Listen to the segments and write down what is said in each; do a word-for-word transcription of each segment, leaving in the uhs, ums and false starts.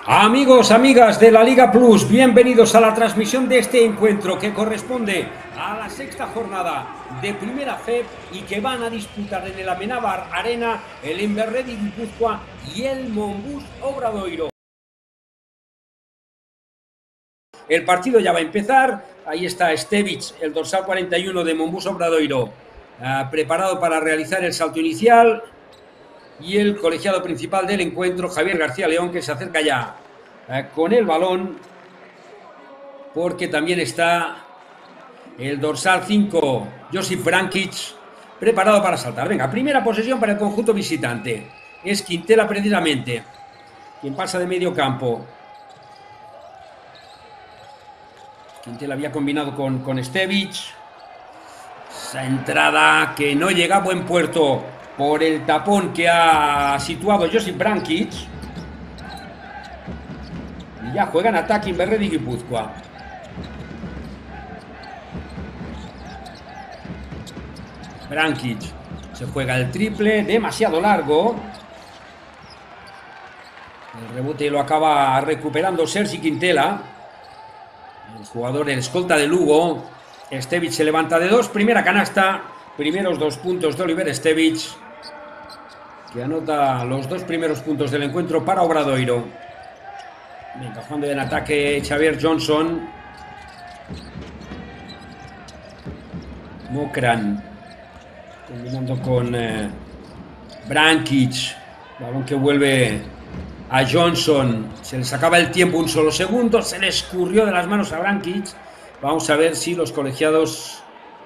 Amigos, amigas de la Liga Plus, bienvenidos a la transmisión de este encuentro que corresponde a la sexta jornada de Primera F E P y que van a disputar en el Amenábar Arena el Emberredi Guipúzcoa y el Monbus Obradoiro. El partido ya va a empezar. Ahí está Estevic, el dorsal cuarenta y uno de Monbus Obradoiro, uh, preparado para realizar el salto inicial. Y el colegiado principal del encuentro, Javier García León, que se acerca ya eh, con el balón, porque también está el dorsal cinco, Josip Brankic, preparado para saltar. Venga, primera posesión para el conjunto visitante. Es Quintela precisamente quien pasa de medio campo. Quintela había combinado con, con Estevic. Esa entrada que no llega a buen puerto por el tapón que ha situado Josip Brankic. Y ya juega en ataque Emberredi Guipúzcoa. Brankic se juega el triple, demasiado largo. El rebote lo acaba recuperando Sergi Quintela, el jugador, el escolta de Lugo. Estevic se levanta de dos, primera canasta, primeros dos puntos de Oliver Estevic, que anota los dos primeros puntos del encuentro para Obradoiro. Venga, jugando en ataque Xavier Johnson. Mokran combinando con eh, Brankic. Balón que vuelve a Johnson. Se le sacaba el tiempo un solo segundo. Se le escurrió de las manos a Brankic. Vamos a ver si los colegiados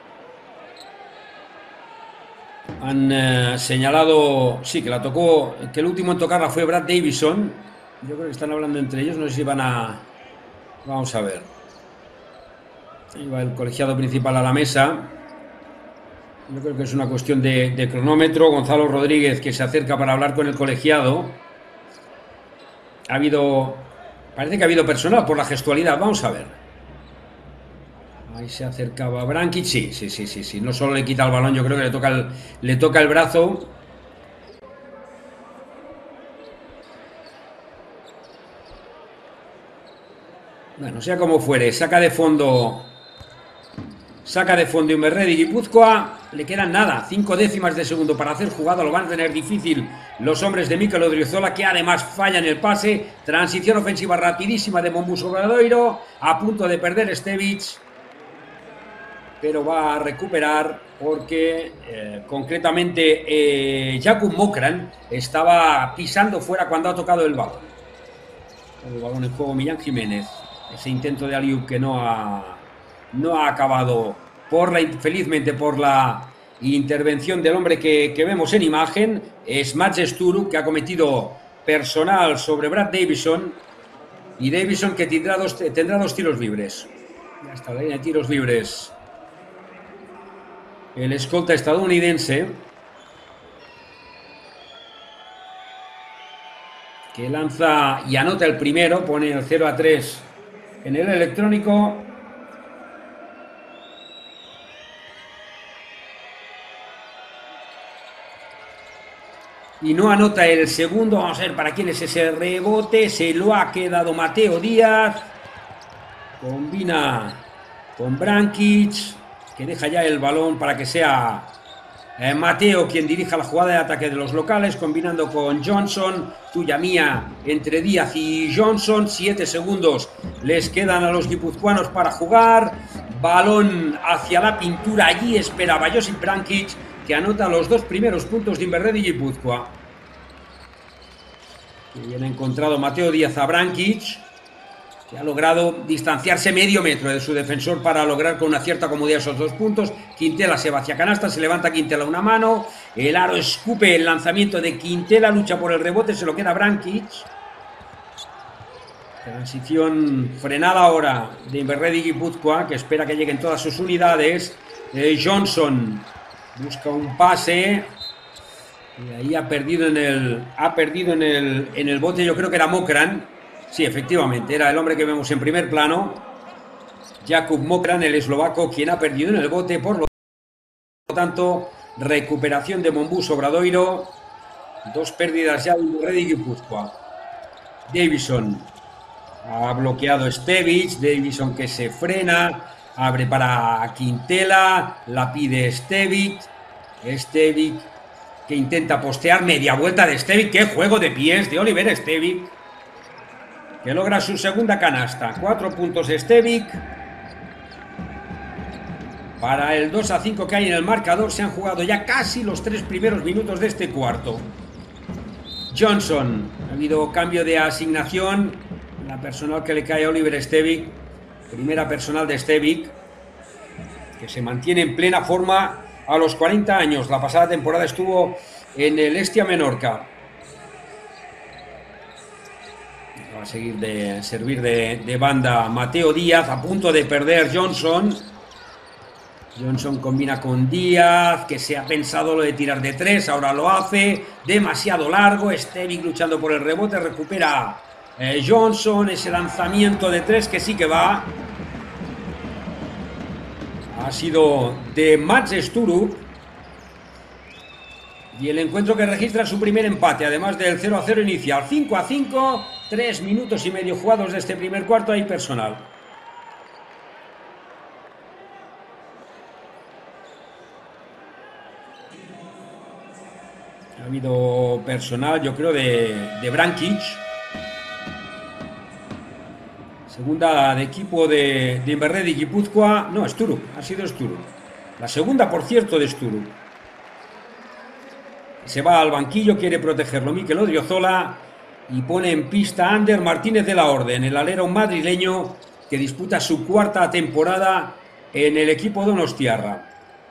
han eh, señalado, sí, que la tocó, que el último en tocarla fue Brad Davison. Yo creo que están hablando entre ellos, no sé si van a... Vamos a ver. Ahí va el colegiado principal a la mesa. Yo creo que es una cuestión de, de cronómetro. Gonzalo Rodríguez, que se acerca para hablar con el colegiado. Ha habido... Parece que ha habido personal por la gestualidad. Vamos a ver. Ahí se acercaba Brankic. Sí, sí, sí, sí, sí. No solo le quita el balón, yo creo que le toca el, le toca el brazo. Bueno, sea como fuere, saca de fondo. Saca de fondo Emberredi Guipúzcoa. Le quedan nada, cinco décimas de segundo para hacer jugada. Lo van a tener difícil los hombres de Mikel Odriozola, que además fallan el pase. Transición ofensiva rapidísima de Monbus Obradoiro. A punto de perder Estevic, pero va a recuperar porque eh, concretamente eh, Jakub Mokran estaba pisando fuera cuando ha tocado el balón. El balón en juego Millán Jiménez. Ese intento de alley-oop que no ha, no ha acabado, por la, felizmente por la intervención del hombre que, que vemos en imagen. Es Maciej Sturu, que ha cometido personal sobre Brad Davison. Y Davison que tendrá dos, tendrá dos tiros libres. Ya está la línea de tiros libres. El escolta estadounidense, que lanza y anota el primero, pone el cero a tres en el electrónico. Y no anota el segundo. Vamos a ver para quién es ese rebote. Se lo ha quedado Mateo Díaz. Combina con Brankic, que deja ya el balón para que sea eh, Mateo quien dirija la jugada de ataque de los locales, combinando con Johnson. Tuya mía entre Díaz y Johnson. Siete segundos les quedan a los guipuzcoanos para jugar. Balón hacia la pintura. Allí esperaba Josip Brankic, que anota los dos primeros puntos de Emberredi Guipúzcoa. Bien encontrado Mateo Díaz a Brankic, que ha logrado distanciarse medio metro de su defensor para lograr con una cierta comodidad esos dos puntos. Quintela se va hacia canasta, se levanta Quintela una mano. El aro escupe el lanzamiento de Quintela, lucha por el rebote, se lo queda Brankic. Transición frenada ahora de Emberredi Guipúzcoa, que espera que lleguen todas sus unidades. Eh, Johnson busca un pase. Y ahí ha perdido en el, ha perdido en el, en el bote, yo creo que era Mokran. Sí, efectivamente, era el hombre que vemos en primer plano. Jakub Mokran, el eslovaco, quien ha perdido en el bote. Por lo tanto, recuperación de Monbus Obradoiro. Dos pérdidas ya de Emberredi Guipúzcoa. Davison. Ha bloqueado Stevic. Davison que se frena. Abre para Quintela. La pide Stevic. Stevic que intenta postear. Media vuelta de Stevic. ¡Qué juego de pies de Oliver Stevic! Que logra su segunda canasta. Cuatro puntos Stevic. Para el dos a cinco que hay en el marcador, se han jugado ya casi los tres primeros minutos de este cuarto. Johnson. Ha habido cambio de asignación. La personal que le cae a Oliver Stevic. Primera personal de Stevic, que se mantiene en plena forma a los cuarenta años. La pasada temporada estuvo en el Estia Menorca. Va a seguir de servir de, de banda Mateo Díaz, a punto de perder Johnson. Johnson combina con Díaz, que se ha pensado lo de tirar de tres, ahora lo hace, demasiado largo. Stevic luchando por el rebote, recupera eh, Johnson, ese lanzamiento de tres que sí que va. Ha sido de Mats Sturup. Y el encuentro que registra su primer empate, además del cero a cero inicial. cinco a cinco, tres minutos y medio jugados de este primer cuarto, hay personal. Ha habido personal, yo creo, de, de Brankic. Segunda de equipo de, de Inverredi Guipúzcoa. No, Sturup, ha sido Sturup. La segunda, por cierto, de Sturup. Se va al banquillo, quiere protegerlo Mikel Odriozola y pone en pista a Ander Martínez de la Orden, el alero madrileño que disputa su cuarta temporada en el equipo donostiarra.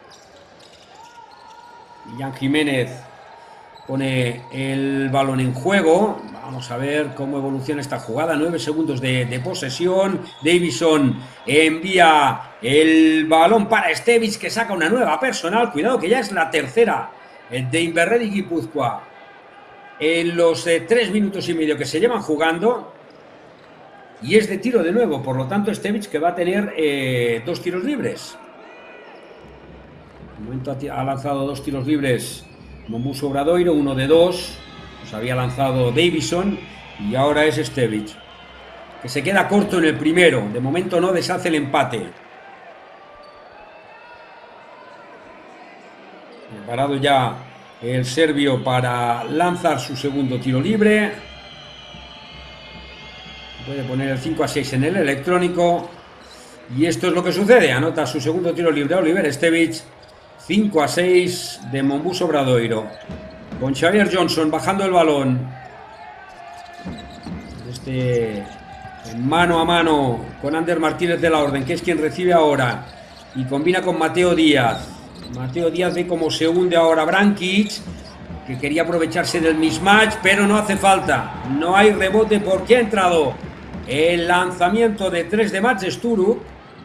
Jan Jiménez pone el balón en juego. Vamos a ver cómo evoluciona esta jugada. Nueve segundos de, de posesión. Davison envía el balón para Stevic, que saca una nueva personal. Cuidado que ya es la tercera de Inverredi Guipúzcoa en los eh, tres minutos y medio que se llevan jugando. Y es de tiro de nuevo. Por lo tanto, Stevic que va a tener eh, dos tiros libres. De momento ha lanzado dos tiros libres Mombuso Obradoiro, uno de dos. Pues había lanzado Davison y ahora es Stevic, que se queda corto en el primero. De momento no deshace el empate. Preparado ya el serbio para lanzar su segundo tiro libre. Puede poner el cinco a seis en el electrónico. Y esto es lo que sucede. Anota su segundo tiro libre Oliver Stevic. cinco a seis de Mombuso Obradoiro. Con Xavier Johnson bajando el balón. Este mano a mano con Ander Martínez de la Orden, que es quien recibe ahora. Y combina con Mateo Díaz. Mateo Díaz ve cómo se hunde ahora Brankic, que quería aprovecharse del mismatch, pero no hace falta. No hay rebote porque ha entrado el lanzamiento de tres de Mats Sturup,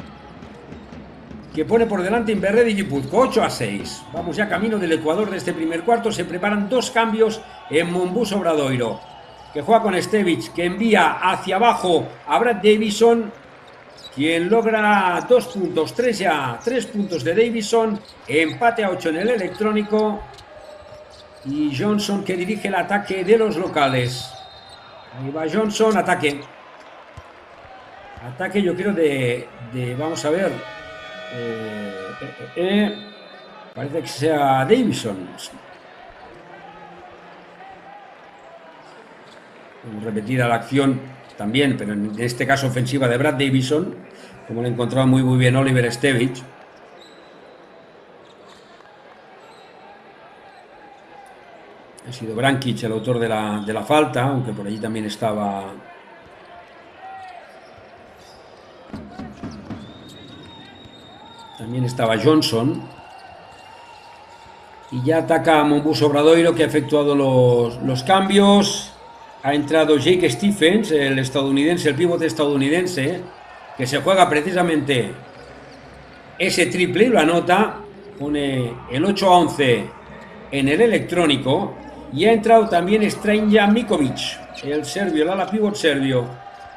que pone por delante Inverredi Guipúzcoa. Ocho a seis. Vamos ya camino del Ecuador de este primer cuarto. Se preparan dos cambios en Mombuso Obradoiro, que juega con Stevic, que envía hacia abajo a Brad Davison, quien logra dos puntos, tres ya, tres puntos de Davison, empate a ocho en el electrónico. Y Johnson que dirige el ataque de los locales. Ahí va Johnson, ataque. Ataque yo creo de, de vamos a ver, eh, eh, eh, parece que sea Davison. Repetida la acción también, pero en este caso ofensiva de Brad Davison, como lo encontraba muy muy bien Oliver Stevic. Ha sido Brankic el autor de la, de la falta, aunque por allí también estaba también estaba Johnson. Y ya ataca a Mombuso Obradoiro, que ha efectuado los, los cambios. Ha entrado Jake Stephens, el estadounidense, el pivote estadounidense, que se juega precisamente ese triple y lo anota. Pone el ocho a once en el electrónico. Y ha entrado también Stranja Mikovic, el serbio, el ala pivot serbio.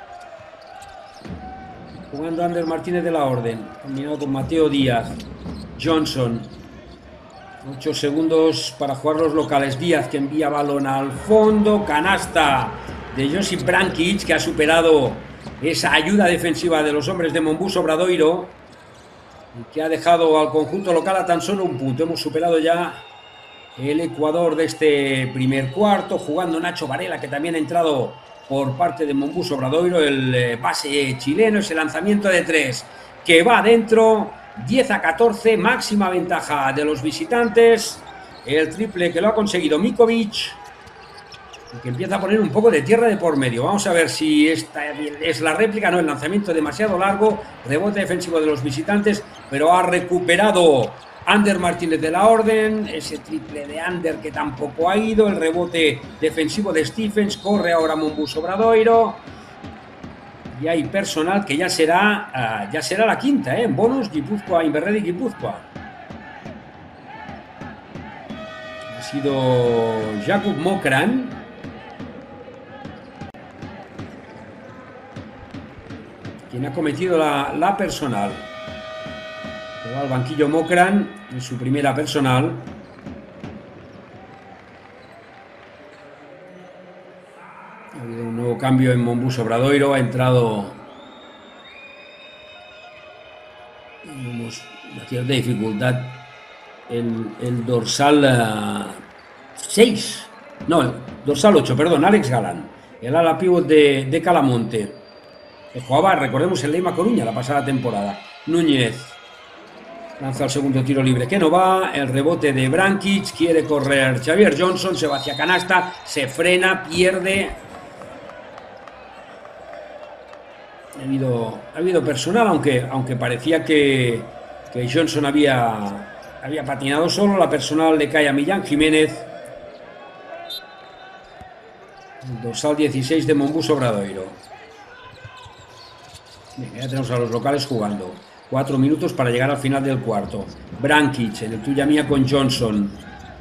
Jugando Ander Martínez de la Orden, combinado con Mateo Díaz. Johnson. ocho segundos para jugar los locales. Díaz que envía balón al fondo. Canasta de Josip Brankic, que ha superado esa ayuda defensiva de los hombres de Monbus Obradoiro y que ha dejado al conjunto local a tan solo un punto. Hemos superado ya el Ecuador de este primer cuarto, jugando Nacho Varela, que también ha entrado por parte de Monbus Obradoiro, el base chileno. Ese lanzamiento de tres que va adentro, diez a catorce, máxima ventaja de los visitantes. El triple que lo ha conseguido Mikovic, que empieza a poner un poco de tierra de por medio. Vamos a ver si esta es la réplica. No, el lanzamiento demasiado largo, rebote defensivo de los visitantes, pero ha recuperado Ander Martínez de la Orden. Ese triple de Ander que tampoco ha ido. El rebote defensivo de Stephens. Corre ahora Monbus Obradoiro. Y hay personal que ya será uh, ya será la quinta, ¿eh? En bonus, Guipúzcoa, Inverredi, Guipúzcoa. Ha sido Jakub Mokran, quien ha cometido la, la personal. Va al banquillo Mokran en su primera personal. Ha habido un nuevo cambio en Monbus Obradoiro. Ha entrado una cierta dificultad el, el dorsal seis. No, el dorsal ocho, perdón, Alex Galán, el ala pívot de, de Calamonte, que jugaba, recordemos, en Leima Coruña la pasada temporada. Núñez lanza el segundo tiro libre que no va. El rebote de Brankic. Quiere correr Xavier Johnson. Se va hacia canasta. Se frena. Pierde. Ha habido, ha habido personal, aunque, aunque parecía que, que Johnson había, había patinado solo. La personal le cae a Millán Jiménez. El dorsal dieciséis de Monbus Obradoiro. Venga, ya tenemos a los locales jugando. Cuatro minutos para llegar al final del cuarto. Brankic en el tuya mía con Johnson.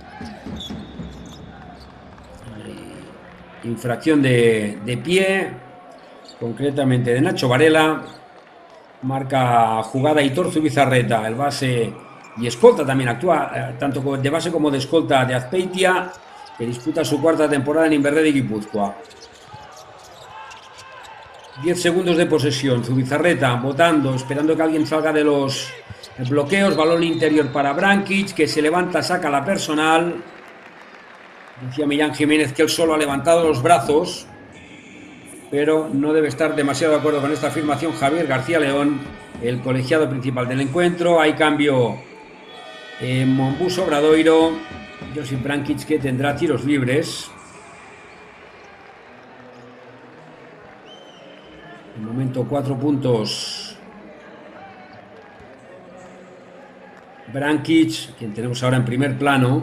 Infracción de, de pie, concretamente de Nacho Varela. Marca jugada Hitor Zubizarreta, el base y escolta también actúa, eh, tanto de base como de escolta de Azpeitia, que disputa su cuarta temporada en Inverredi Guipúzcoa. diez segundos de posesión. Zubizarreta votando, esperando que alguien salga de los bloqueos. Balón interior para Brankic, que se levanta, saca la personal. Decía Millán Jiménez que él solo ha levantado los brazos, pero no debe estar demasiado de acuerdo con esta afirmación Javier García León, el colegiado principal del encuentro. Hay cambio en Monbus Obradoiro. Josip Brankic, que tendrá tiros libres. De momento cuatro puntos Brankic, quien tenemos ahora en primer plano,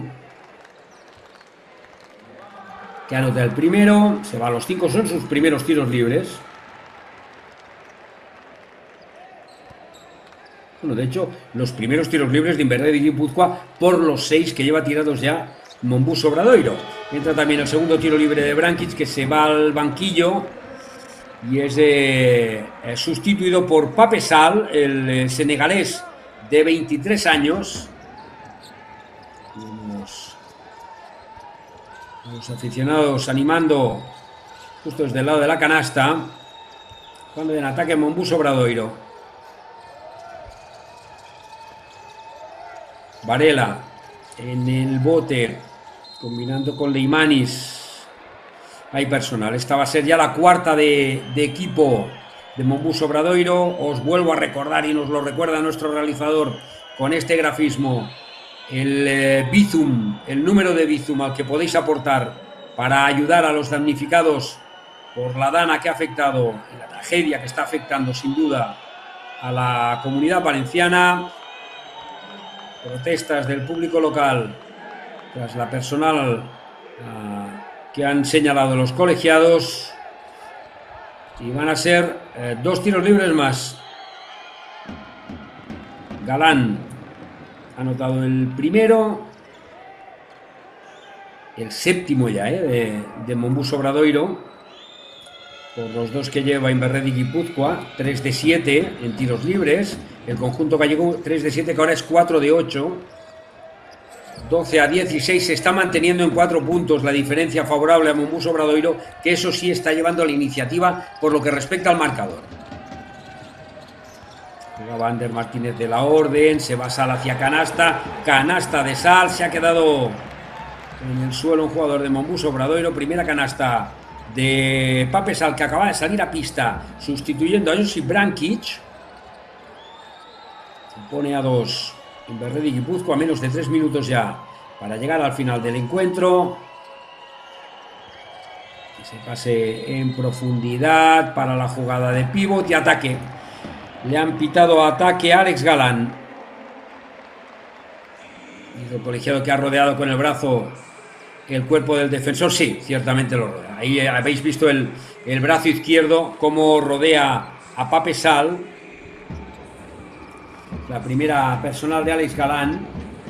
que anota el primero. Se va a los cinco, son sus primeros tiros libres. Bueno, de hecho, los primeros tiros libres de Inverredi Guipúzcoa por los seis que lleva tirados ya Monbus Obradoiro. Entra también el segundo tiro libre de Brankic, que se va al banquillo y es eh, sustituido por Pape Sal, el eh, senegalés de veintitrés años. Los, los aficionados animando justo desde el lado de la canasta, cuando en ataque Monbus Obradoiro. Varela en el bote, combinando con Leimanis. Hay personal. Esta va a ser ya la cuarta de, de equipo de Monbus Obradoiro. Os vuelvo a recordar, y nos lo recuerda nuestro realizador con este grafismo, el eh, Bizum, el número de Bizum al que podéis aportar para ayudar a los damnificados por la dana que ha afectado, y la tragedia que está afectando sin duda a la comunidad valenciana. Protestas del público local tras la personal uh, que han señalado los colegiados, y van a ser eh, dos tiros libres más. Galán ha anotado el primero, el séptimo ya eh, de, de Monbus Obradoiro, por los dos que lleva Inverredi Guipúzcoa. Tres de siete en tiros libres. El conjunto gallego tres de siete, que ahora es cuatro de ocho. doce a dieciséis, se está manteniendo en cuatro puntos la diferencia favorable a Mombuso Obradoiro, que eso sí está llevando la iniciativa por lo que respecta al marcador. Jugaba Ander Martínez de la Orden, se va Sal hacia canasta, canasta de Sal, se ha quedado en el suelo un jugador de Mombuso Obradoiro, primera canasta de Pape Sal, que acaba de salir a pista sustituyendo a Josip Brankic. Se pone a dos Inverredi Guipúzcoa, a menos de tres minutos ya para llegar al final del encuentro. Ese pase en profundidad para la jugada de pívot y ataque. Le han pitado ataque a Alex Galán. Y el colegiado que ha rodeado con el brazo el cuerpo del defensor, sí, ciertamente lo rodea. Ahí habéis visto el, el brazo izquierdo, cómo rodea a Pape Sal. La primera personal de Alex Galán.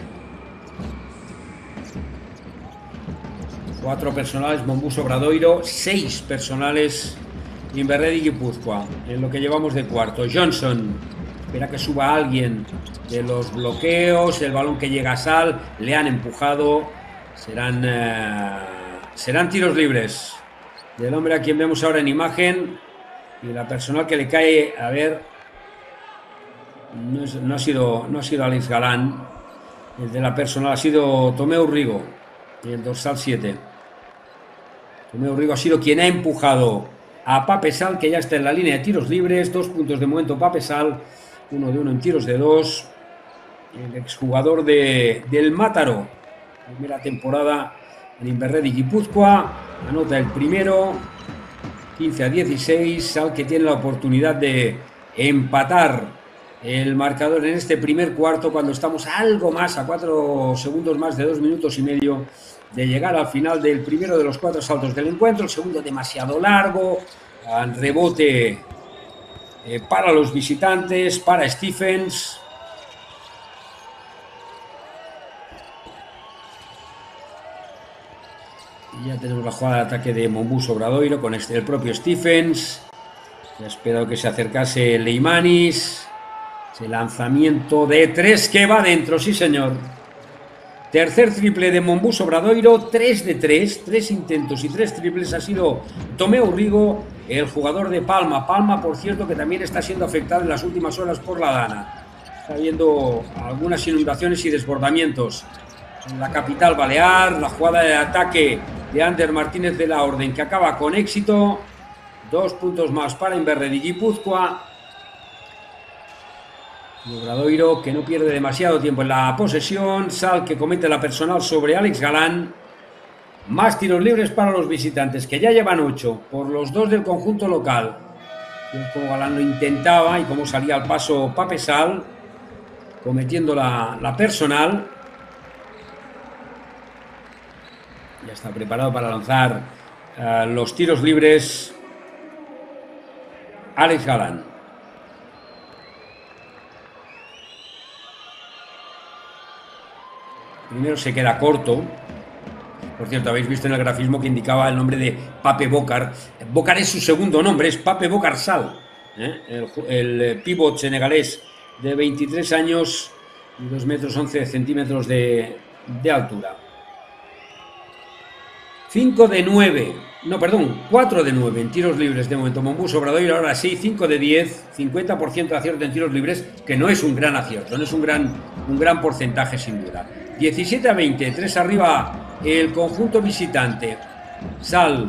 Cuatro personales Mombuso Obradoiro, seis personales Inverredi Guipúzcoa, en lo que llevamos de cuarto. Johnson espera que suba alguien de los bloqueos, el balón que llega a Sal, le han empujado, serán, eh, serán tiros libres del hombre a quien vemos ahora en imagen, y la personal que le cae, a ver, no, es, no, ha, sido, no ha sido Alex Galán, el de la personal ha sido Tomeu Rigo, el dorsal siete. Tomeu Rigo ha sido quien ha empujado a Pape Sal, que ya está en la línea de tiros libres. Dos puntos de momento Pape Sal, uno de uno en tiros de dos. El exjugador de, del Mátaro, primera temporada en Inverredi Guipúzcoa, anota el primero, quince a dieciséis. Sal, que tiene la oportunidad de empatar el marcador en este primer cuarto, cuando estamos algo más, a cuatro segundos más de dos minutos y medio de llegar al final del primero de los cuatro saltos del encuentro. El segundo demasiado largo, al rebote eh, para los visitantes, para Stephens. Y ya tenemos la jugada de ataque de Mombuso Obradoiro con este, el propio Stephens. Ya ha esperado que se acercase Leimanis. Ese lanzamiento de tres que va dentro, sí señor. Tercer triple de Mombuso Obradoiro, tres de tres, tres intentos y tres triples. Ha sido Tomeu Rigo, el jugador de Palma. Palma, por cierto, que también está siendo afectado en las últimas horas por la Dana. Está habiendo algunas inundaciones y desbordamientos en la capital balear. La jugada de ataque de Ander Martínez de la Orden, que acaba con éxito. Dos puntos más para Inverredi Guipúzcoa. Y Obradoiro, que no pierde demasiado tiempo en la posesión. Sal, que comete la personal sobre Alex Galán. Más tiros libres para los visitantes, que ya llevan ocho por los dos del conjunto local. Como Galán lo intentaba y cómo salía al paso Pape Sal, cometiendo la, la personal. Ya está preparado para lanzar uh, los tiros libres Alex Galán. Primero se queda corto. Por cierto, habéis visto en el grafismo que indicaba el nombre de Pape Bokar. Bokar es su segundo nombre, es Pape Bokar Sal, ¿eh? el, el pívot senegalés de veintitrés años y dos metros once centímetros de, de altura. cinco de nueve, no, perdón, cuatro de nueve en tiros libres de momento Mombuso Obradoiro. Ahora sí, cinco de diez, cincuenta por ciento de acierto en tiros libres, que no es un gran acierto, no es un gran, un gran porcentaje sin duda. diecisiete a veinte, tres arriba el conjunto visitante. Sal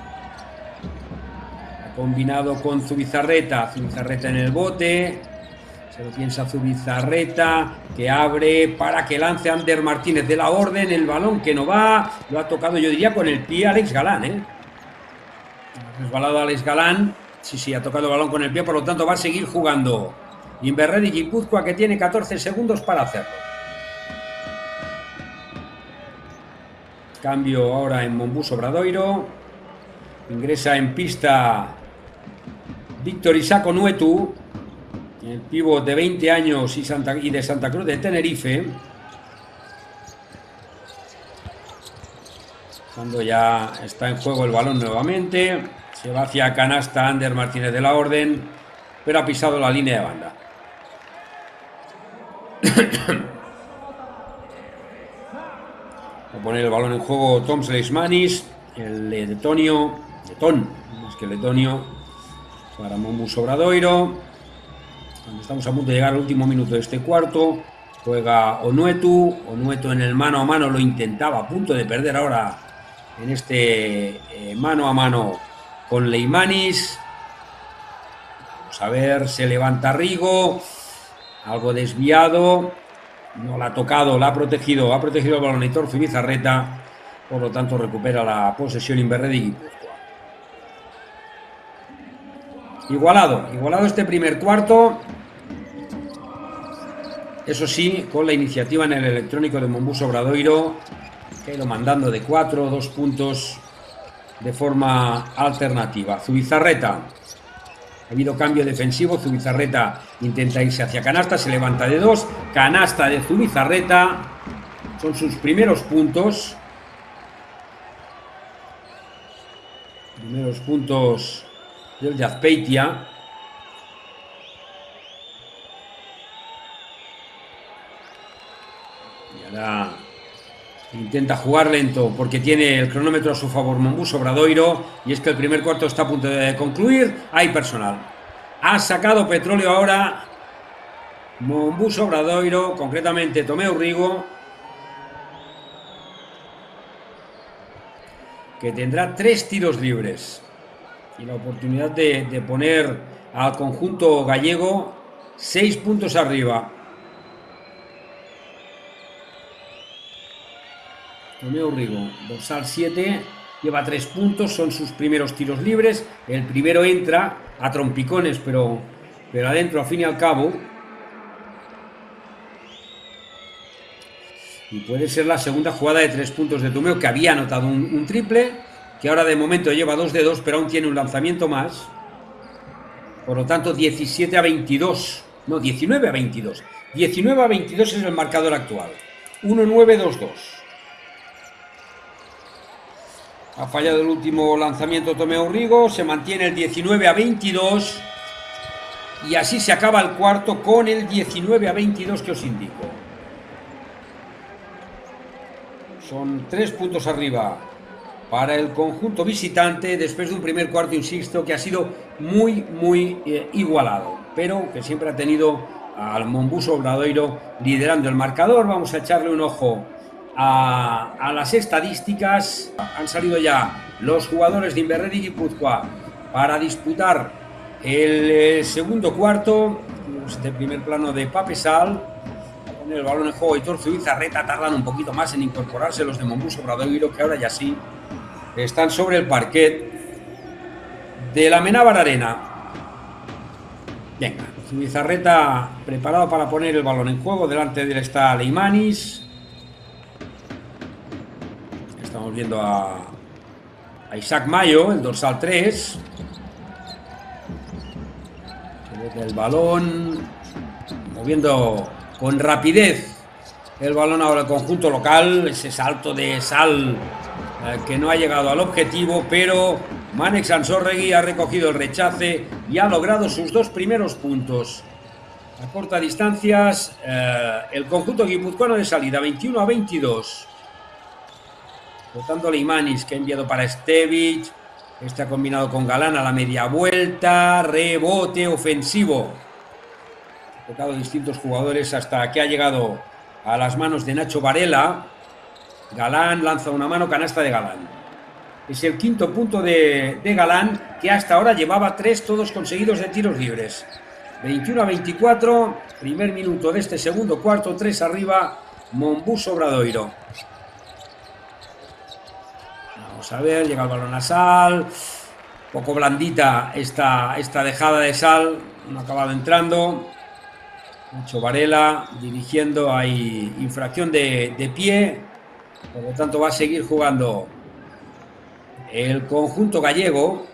ha combinado con Zubizarreta, Zubizarreta en el bote, se lo piensa Zubizarreta, que abre para que lance Ander Martínez de la Orden, el balón que no va, lo ha tocado yo diría con el pie Alex Galán, ¿eh? Resbalado Alex Galán, sí, sí, ha tocado el balón con el pie, por lo tanto va a seguir jugando Inverredi Guipúzcoa, que tiene catorce segundos para hacerlo. Cambio ahora en Mombuso Obradoiro. Ingresa en pista Víctor Isaac Onuetu, el pívot de veinte años y, Santa, y de Santa Cruz de Tenerife. Cuando ya está en juego el balón nuevamente. Se va hacia canasta Ander Martínez de la Orden, pero ha pisado la línea de banda. Va a poner el balón en juego Toms Leishmanis, el Letonio, Letón, más que Letonio, para Mombus Obradoiro. Estamos a punto de llegar al último minuto de este cuarto. Juega Onuetu, Onuetu en el mano a mano lo intentaba, a punto de perder ahora en este eh, mano a mano con Leishmanis. Vamos a ver, se levanta Rigo, algo desviado, no la ha tocado, la ha protegido, ha protegido el balón Aitor Zubizarreta, por lo tanto recupera la posesión Inverredi. Igualado, igualado este primer cuarto. Eso sí, con la iniciativa en el electrónico de Mombus Obradoiro, que ha ido mandando de cuatro, dos puntos de forma alternativa. Zubizarreta, ha habido cambio defensivo, Zubizarreta intenta irse hacia canasta, se levanta de dos, canasta de Zubizarreta, son sus primeros puntos. Primeros puntos del de Azpeitia. Y ahora intenta jugar lento porque tiene el cronómetro a su favor Mombus Obradoiro, y es que el primer cuarto está a punto de concluir. Hay personal. Ha sacado petróleo ahora Mombus Obradoiro, concretamente Tomeu Rigo, que tendrá tres tiros libres y la oportunidad de, de poner al conjunto gallego seis puntos arriba. Tomeu Rigo, dorsal siete, lleva tres puntos, son sus primeros tiros libres. El primero entra a trompicones, pero, pero adentro, al fin y al cabo. Y puede ser la segunda jugada de tres puntos de Tomeu, que había anotado un, un triple, que ahora de momento lleva dos de dos, pero aún tiene un lanzamiento más. Por lo tanto, diecisiete a veintidós. No, diecinueve a veintidós. diecinueve a veintidós es el marcador actual. uno nueve dos dos. Ha fallado el último lanzamiento Tomeu Rigo, se mantiene el diecinueve a veintidós y así se acaba el cuarto con el diecinueve a veintidós que os indico. Son tres puntos arriba para el conjunto visitante después de un primer cuarto, insisto, que ha sido muy, muy eh, igualado, pero que siempre ha tenido al Mombus Obradoiro liderando el marcador. Vamos a echarle un ojo A, a las estadísticas. Han salido ya los jugadores de Inverredi Guipúzcoa para disputar el eh, segundo cuarto. Este primer plano de Papesal, a poner el balón en juego Aitor Zubizarreta. Tardan un poquito más en incorporarse los de Mombus Obradoiro, que ahora ya sí están sobre el parquet de la Amenábar Arena. Venga, Zubizarreta preparado para poner el balón en juego. Delante de él está Leishmanis. Estamos viendo a, a Isaac Mayo, el dorsal tres. Se mete el balón, moviendo con rapidez el balón ahora el conjunto local. Ese salto de Sal eh, que no ha llegado al objetivo, pero Manek Sansorregui ha recogido el rechace y ha logrado sus dos primeros puntos. A corta distancias, eh, el conjunto guipuzcoano de salida, veintiuno a veintidós. Votando Leishmanis, que ha enviado para Stevic. Este ha combinado con Galán a la media vuelta. Rebote ofensivo. Ha tocado distintos jugadores hasta que ha llegado a las manos de Nacho Varela. Galán lanza una mano, canasta de Galán. Es el quinto punto de, de Galán, que hasta ahora llevaba tres, todos conseguidos de tiros libres. veintiuno a veinticuatro. Primer minuto de este segundo cuarto. tres arriba. Mombus Obradoiro. Vamos a ver, llega el balón a Sal, poco blandita esta, esta dejada de Sal, no ha acabado entrando. Nacho Varela dirigiendo, hay infracción de, de pie, por lo tanto va a seguir jugando el conjunto gallego.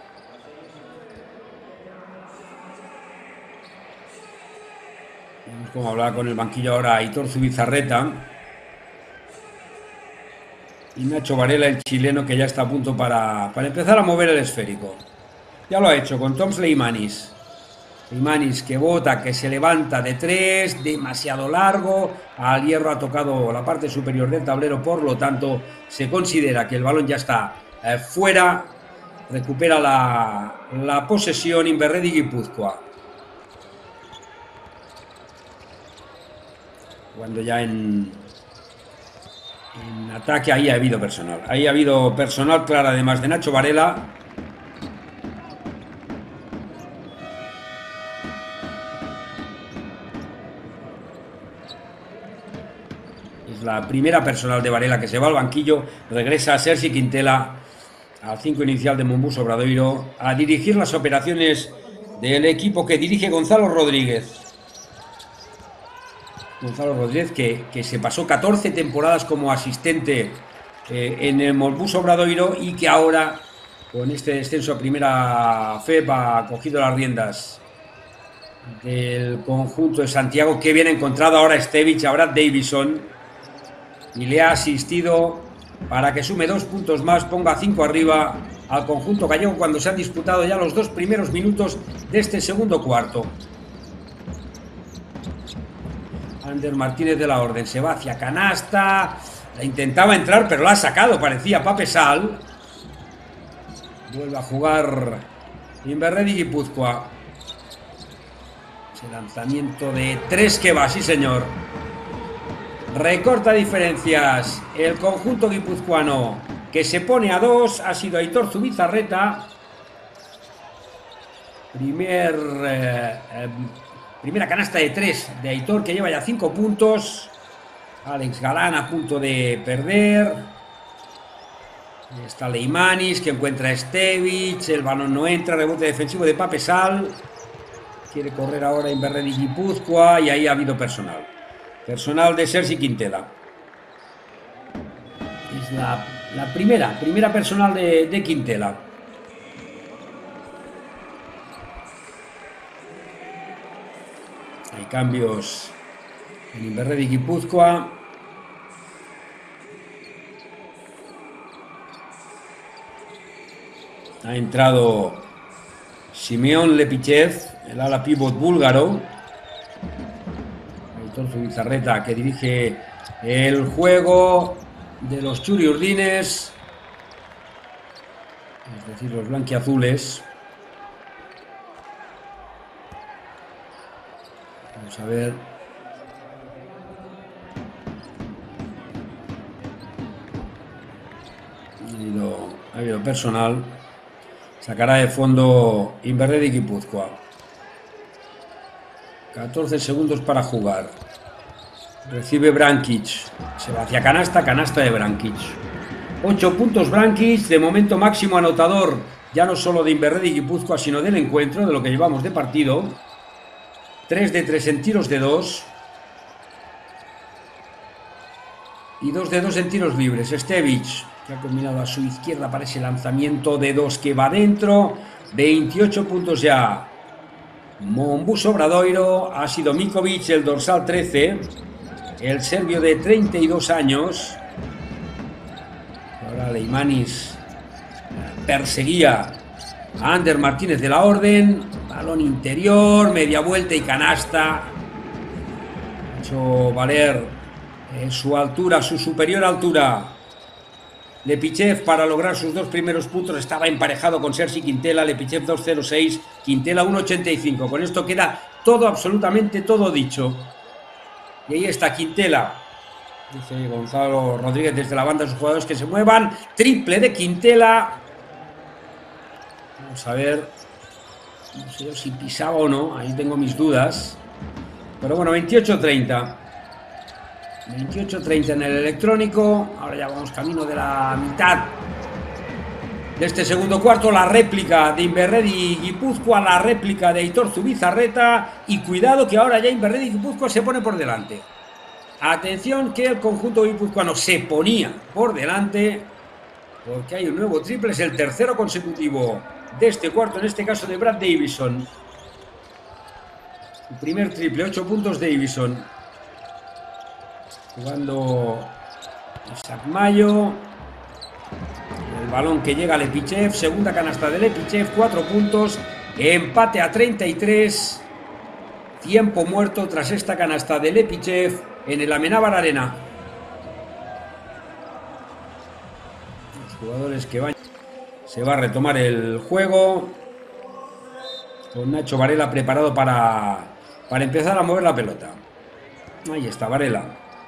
Vamos como hablar con el banquillo ahora Aitor Zubizarreta. Y Nacho Varela, el chileno, que ya está a punto para, para empezar a mover el esférico. Ya lo ha hecho con Toms Leishmanis. Leimanis que bota, que se levanta de tres, demasiado largo, al hierro ha tocado la parte superior del tablero, por lo tanto se considera que el balón ya está eh, fuera, recupera la, la posesión Inverredi Guipúzcoa. Cuando ya en, en ataque ahí ha habido personal, ahí ha habido personal claro, además de Nacho Varela. La primera personal de Varela que se va al banquillo, regresa a Sergi Quintela al cinco inicial de Monbus Obradoiro a dirigir las operaciones del equipo que dirige Gonzalo Rodríguez. Gonzalo Rodríguez que, que se pasó catorce temporadas como asistente eh, en el Monbus Obradoiro y que ahora con este descenso a primera F E P ha cogido las riendas del conjunto de Santiago. Que bien encontrado ahora Stevich, ahora Davison, y le ha asistido para que sume dos puntos más, ponga cinco arriba al conjunto gallego cuando se han disputado ya los dos primeros minutos de este segundo cuarto. Ander Martínez de la Orden se va hacia canasta, la intentaba entrar pero la ha sacado, parecía Pape Sal. Vuelve a jugar Inverredi Guipúzcoa. Ese lanzamiento de tres que va, sí señor. Recorta diferencias el conjunto guipuzcoano, que se pone a dos. Ha sido Aitor Zubizarreta. Primer, eh, eh, primera canasta de tres de Aitor, que lleva ya cinco puntos. Alex Galán a punto de perder. Está Leimanis, que encuentra a Stevich. El balón no entra, rebote defensivo de Pape Sal. Quiere correr ahora Inverredi Guipúzcoa y ahí ha habido personal. Personal de Sergi Quintela. Es la, la primera, primera personal de, de Quintela. Hay cambios en Inverredi Guipúzcoa. Ha entrado Simeón Lepichev, el ala pívot búlgaro. Zubizarreta, que dirige el juego de los churiurdines, es decir, los blanquiazules. Vamos a ver. Ha habido, ha habido personal. Sacará de fondo Inverredi Guipúzcoa. catorce segundos para jugar. Recibe Brankic. Se va hacia canasta, canasta de Brankic. ocho puntos Brankic, de momento máximo anotador, ya no solo de Inverredi Guipúzcoa, sino del encuentro, de lo que llevamos de partido. tres de tres en tiros de dos. Y dos de dos en tiros libres. Stevich, que ha combinado a su izquierda para ese lanzamiento de dos que va dentro. veintiocho puntos ya. Monbus Obradoiro. Ha sido Mikovic, el dorsal trece, el serbio de treinta y dos años. Ahora Leimanis perseguía a Ander Martínez de la Orden. Balón interior, media vuelta y canasta. Ha hecho valer eh, su altura, su superior altura. Lepichev, para lograr sus dos primeros puntos, estaba emparejado con Sergi Quintela. Lepichev dos cero seis, Quintela uno ochenta y cinco. Con esto queda todo, absolutamente todo dicho. Y ahí está Quintela. Dice Gonzalo Rodríguez desde la banda a sus jugadores que se muevan. Triple de Quintela. Vamos a ver. No sé si pisaba o no. Ahí tengo mis dudas. Pero bueno, veintiocho treinta. veintiocho treinta en el electrónico. Ahora ya vamos camino de la mitad de este segundo cuarto. La réplica de Inverredi Guipúzcoa, la réplica de Aitor Zubizarreta. Y cuidado que ahora ya Inverredi Guipúzcoa se pone por delante. Atención que el conjunto guipuzcoano se ponía por delante, porque hay un nuevo triple. Es el tercero consecutivo de este cuarto, en este caso de Brad Davison. El primer triple, ocho puntos Davison. Jugando Isaac Mayo. El balón que llega a Lepichev. Segunda canasta de Lepichev. Cuatro puntos. Empate a treinta y tres. Tiempo muerto tras esta canasta de Lepichev en el Amenábar Arena. Los jugadores que van... Se va a retomar el juego. Con Nacho Varela preparado para, para empezar a mover la pelota. Ahí está Varela.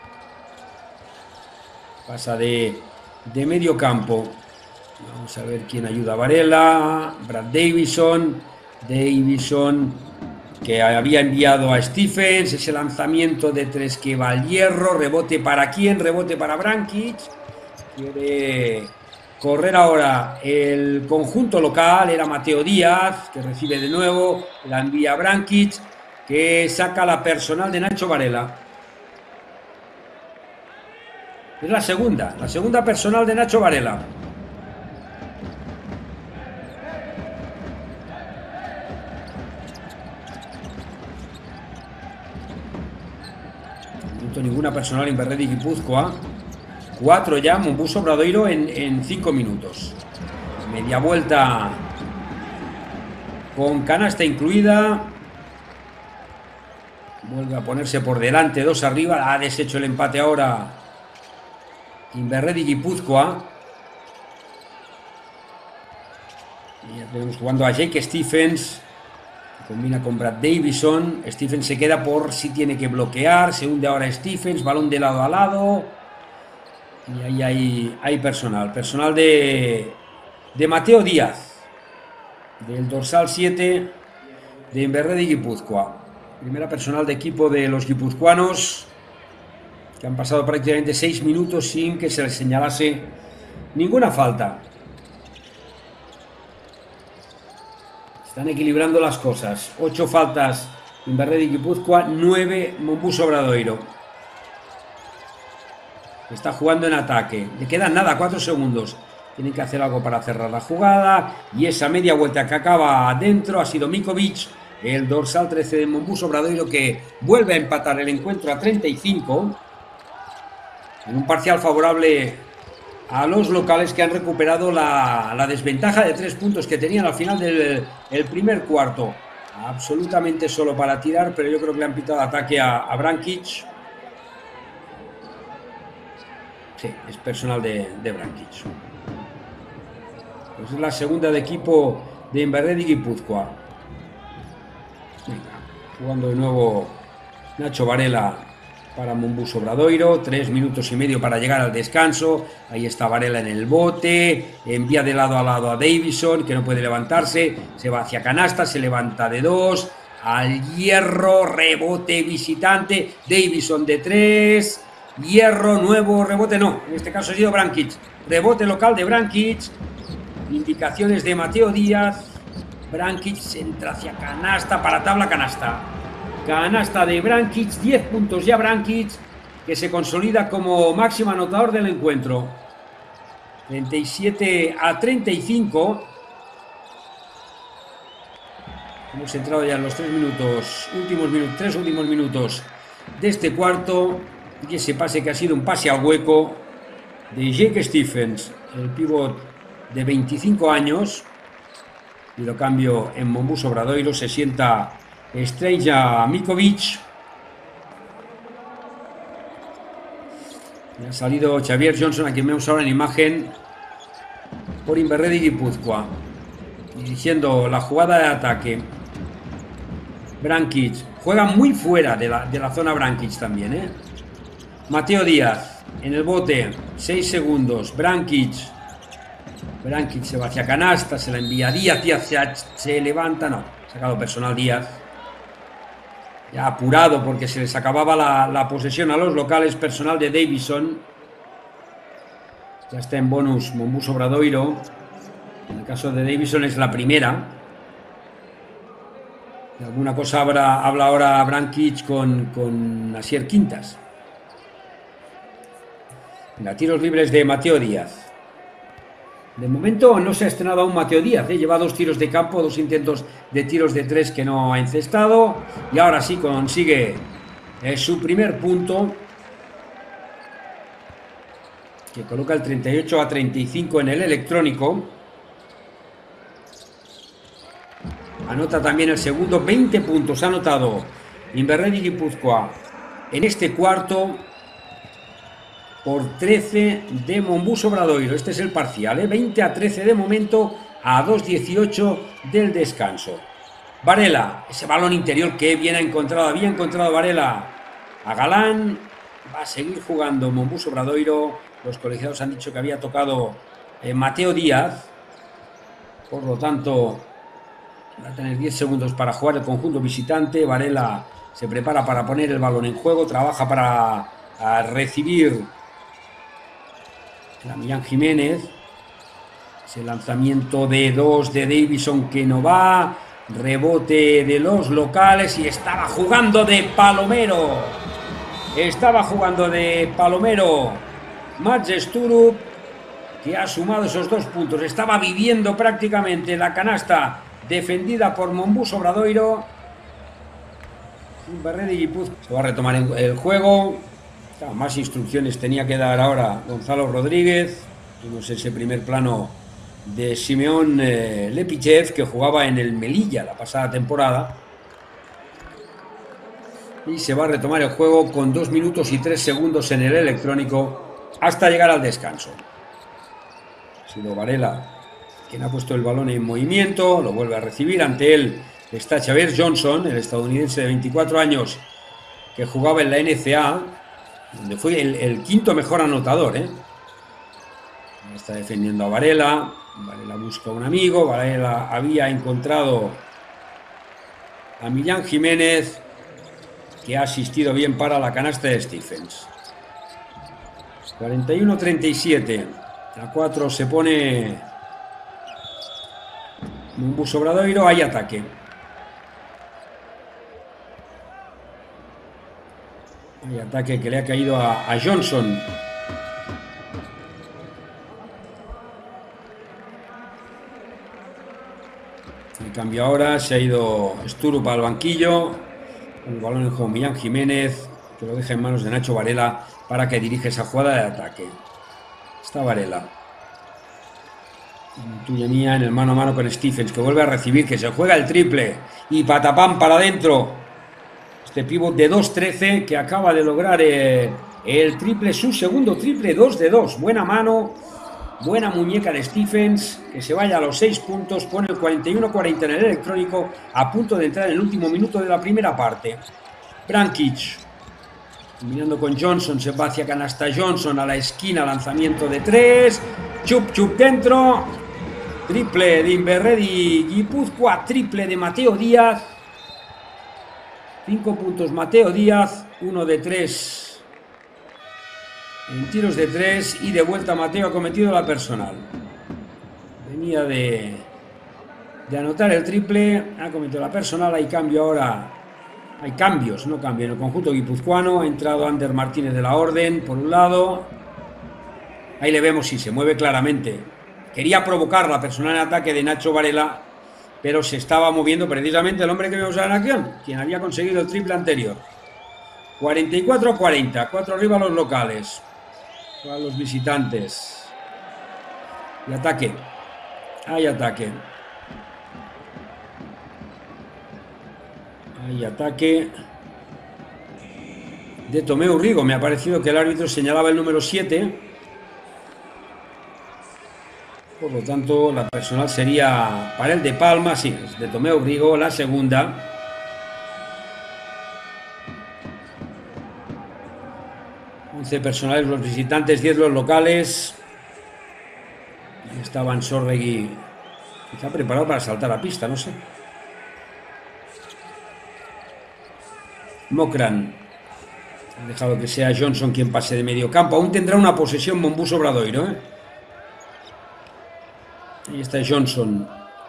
Pasa de, de medio campo. Vamos a ver quién ayuda a Varela. Brad Davison. Davison, que había enviado a Stephens. Ese lanzamiento de tres que va al hierro. Rebote para quién, rebote para Brankic. Quiere correr ahora el conjunto local. Era Mateo Díaz, que recibe de nuevo. La envía Brankic, que saca la personal de Nacho Varela. Es la segunda, la segunda personal de Nacho Varela. No ninguna personal en Berredi Guipúzcoa. Cuatro ya, Mombuso Obradoiro en, en cinco minutos. Media vuelta con canasta incluida. Vuelve a ponerse por delante, dos arriba. Ha deshecho el empate ahora Inverredi Guipúzcoa. Y ya tenemos jugando a Jake Stephens. Combina con Brad Davison. Stephens se queda por si tiene que bloquear. Se hunde ahora Stephens. Balón de lado a lado. Y ahí hay, hay personal. Personal de, de Mateo Díaz. Del dorsal siete de Inverredi Guipúzcoa. Primera personal de equipo de los guipuzcoanos, que han pasado prácticamente seis minutos sin que se les señalase ninguna falta. Están equilibrando las cosas. Ocho faltas Inverredi Guipúzcoa, nueve Mombuso Obradoiro. Está jugando en ataque. Le quedan nada, cuatro segundos. Tienen que hacer algo para cerrar la jugada. Y esa media vuelta que acaba adentro ha sido Mikovic, el dorsal trece de Mombuso Obradoiro, que vuelve a empatar el encuentro a treinta y cinco. En un parcial favorable a los locales, que han recuperado la, la desventaja de tres puntos que tenían al final del el primer cuarto. Absolutamente solo para tirar, pero yo creo que le han pitado ataque a, a Brankic. Sí, es personal de, de Brankic. Pues es la segunda de equipo de Inverredi Guipúzcoa. Venga, jugando de nuevo Nacho Varela para Mombuso Obradoiro. Tres minutos y medio para llegar al descanso. Ahí está Varela en el bote. Envía de lado a lado a Davison, que no puede levantarse. Se va hacia canasta, se levanta de dos. Al hierro, rebote visitante. Davison de tres. Hierro, nuevo rebote. No, en este caso ha sido Brankic. Rebote local de Brankic. Indicaciones de Mateo Díaz. Brankic entra hacia canasta, para tabla canasta. Canasta de Brankic, diez puntos ya Brankic, que se consolida como máximo anotador del encuentro. treinta y siete a treinta y cinco. Hemos entrado ya en los tres minutos, últimos minutos, tres últimos minutos de este cuarto. Y ese pase que ha sido un pase a hueco de Jake Stephens, el pívot de veinticinco años. Y lo cambio en Mombuso Obradoiro. Se sienta Estrella Mikovic. Ha salido Xavier Johnson, a quien vemos ahora en imagen, por Inverredi Guipúzcoa, dirigiendo la jugada de ataque. Brankic juega muy fuera de la, de la zona. Brankic también, ¿eh? Mateo Díaz en el bote, seis segundos. Brankic Brankic se va hacia canasta, se la envía a Díaz. Díaz se, se levanta, no, sacado personal Díaz, ya apurado porque se les acababa la, la posesión a los locales. Personal de Davison. Ya está en bonus Mombuso Obradoiro. En el caso de Davison es la primera. De alguna cosa habrá, habla ahora Brankic con, con Asier Quintas. Venga, tiros libres de Mateo Díaz. De momento no se ha estrenado aún Mateo Díaz, ¿eh? Lleva dos tiros de campo, dos intentos de tiros de tres que no ha encestado. Y ahora sí consigue eh, su primer punto, que coloca el treinta y ocho a treinta y cinco en el electrónico. Anota también el segundo. veinte puntos ha anotado Inverredi Guipúzcoa en este cuarto por trece de Monbus Obradoiro. Este es el parcial, ¿eh? veinte a trece de momento, a dos dieciocho del descanso. Varela, ese balón interior que bien ha encontrado, había encontrado Varela a Galán. Va a seguir jugando Monbus Obradoiro. Los colegiados han dicho que había tocado eh, Mateo Díaz. Por lo tanto, va a tener diez segundos para jugar el conjunto visitante. Varela se prepara para poner el balón en juego. Trabaja para a recibir a Millán Jiménez. Ese lanzamiento de dos de Davison que no va. Rebote de los locales y estaba jugando de palomero. Estaba jugando de palomero Mats Sturup, que ha sumado esos dos puntos. Estaba viviendo prácticamente la canasta defendida por Monbus Obradoiro. Inverredi Guipúzcoa se va a retomar el juego. Más instrucciones tenía que dar ahora Gonzalo Rodríguez. Vimos ese primer plano de Simeón eh, Lepichev, que jugaba en el Melilla la pasada temporada. Y se va a retomar el juego con dos minutos y tres segundos en el electrónico hasta llegar al descanso. Ha sido Varela quien ha puesto el balón en movimiento, lo vuelve a recibir. Ante él está Xavier Johnson, el estadounidense de veinticuatro años que jugaba en la N C A, donde fue el, el quinto mejor anotador, ¿eh? Está defendiendo a Varela. Varela busca a un amigo. Varela había encontrado a Millán Jiménez, que ha asistido bien para la canasta de Stephens. cuarenta y uno a treinta y siete. A cuatro se pone Monbus Obradoiro. Hay ataque. Hay ataque que le ha caído a, a Johnson. El cambio ahora. Se ha ido Sturup al banquillo. El balón en juego Millán Jiménez, que lo deja en manos de Nacho Varela para que dirige esa jugada de ataque. Está Varela. Tuya mía en el mano a mano con Stephens, que vuelve a recibir, que se juega el triple. Y patapam para adentro. Este pívot de dos trece que acaba de lograr eh, el triple, su segundo triple, dos de dos. Buena mano, buena muñeca de Stephens, que se vaya a los seis puntos. Pone el cuarenta y uno a cuarenta en el electrónico, a punto de entrar en el último minuto de la primera parte. Brankic, combinando con Johnson, se va hacia canasta Johnson, a la esquina, lanzamiento de tres. Chup, chup dentro. Triple de Inverredi Guipúzcoa, triple de Mateo Díaz. Cinco puntos Mateo Díaz, uno de tres en tiros de tres, y de vuelta Mateo ha cometido la personal. Venía de, de anotar el triple, ha cometido la personal. Hay cambio ahora, hay cambios, no cambio en el conjunto guipuzcoano. Ha entrado Ander Martínez de la Orden por un lado. Ahí le vemos, si se mueve claramente. Quería provocar la personal en ataque de Nacho Varela, pero se estaba moviendo precisamente el hombre que vemos en acción, quien había conseguido el triple anterior. cuarenta y cuatro a cuarenta, cuatro arriba los locales, a los visitantes. Y ataque, hay ataque. Hay ataque de Tomeu Rigo. Me ha parecido que el árbitro señalaba el número siete. Por lo tanto, la personal sería para el de Palma, sí, es de Tomeu Rigo, la segunda. once personales los visitantes, diez los locales. Ahí estaban Sorregui, quizá preparado para saltar a pista, no sé. Mokran ha dejado que sea Johnson quien pase de medio campo. Aún tendrá una posesión Monbus Obradoiro, ¿eh? Ahí está Johnson.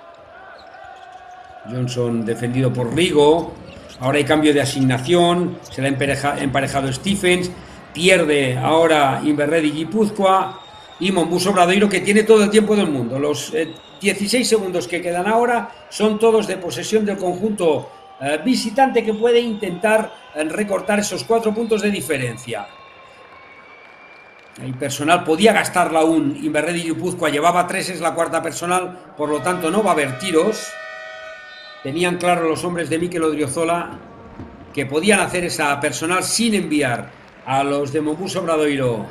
Johnson defendido por Rigo. Ahora hay cambio de asignación. Se le ha emparejado Stephens. Pierde ahora Inverredi Guipúzcoa. Y Monbus Obradoiro, que tiene todo el tiempo del mundo. Los eh, dieciséis segundos que quedan ahora son todos de posesión del conjunto eh, visitante, que puede intentar eh, recortar esos cuatro puntos de diferencia. El personal podía gastarla aún. Inverredi Guipúzcoa llevaba tres, es la cuarta personal, por lo tanto no va a haber tiros. Tenían claro los hombres de Mikel Odriozola que podían hacer esa personal sin enviar a los de Mombuso Obradoiro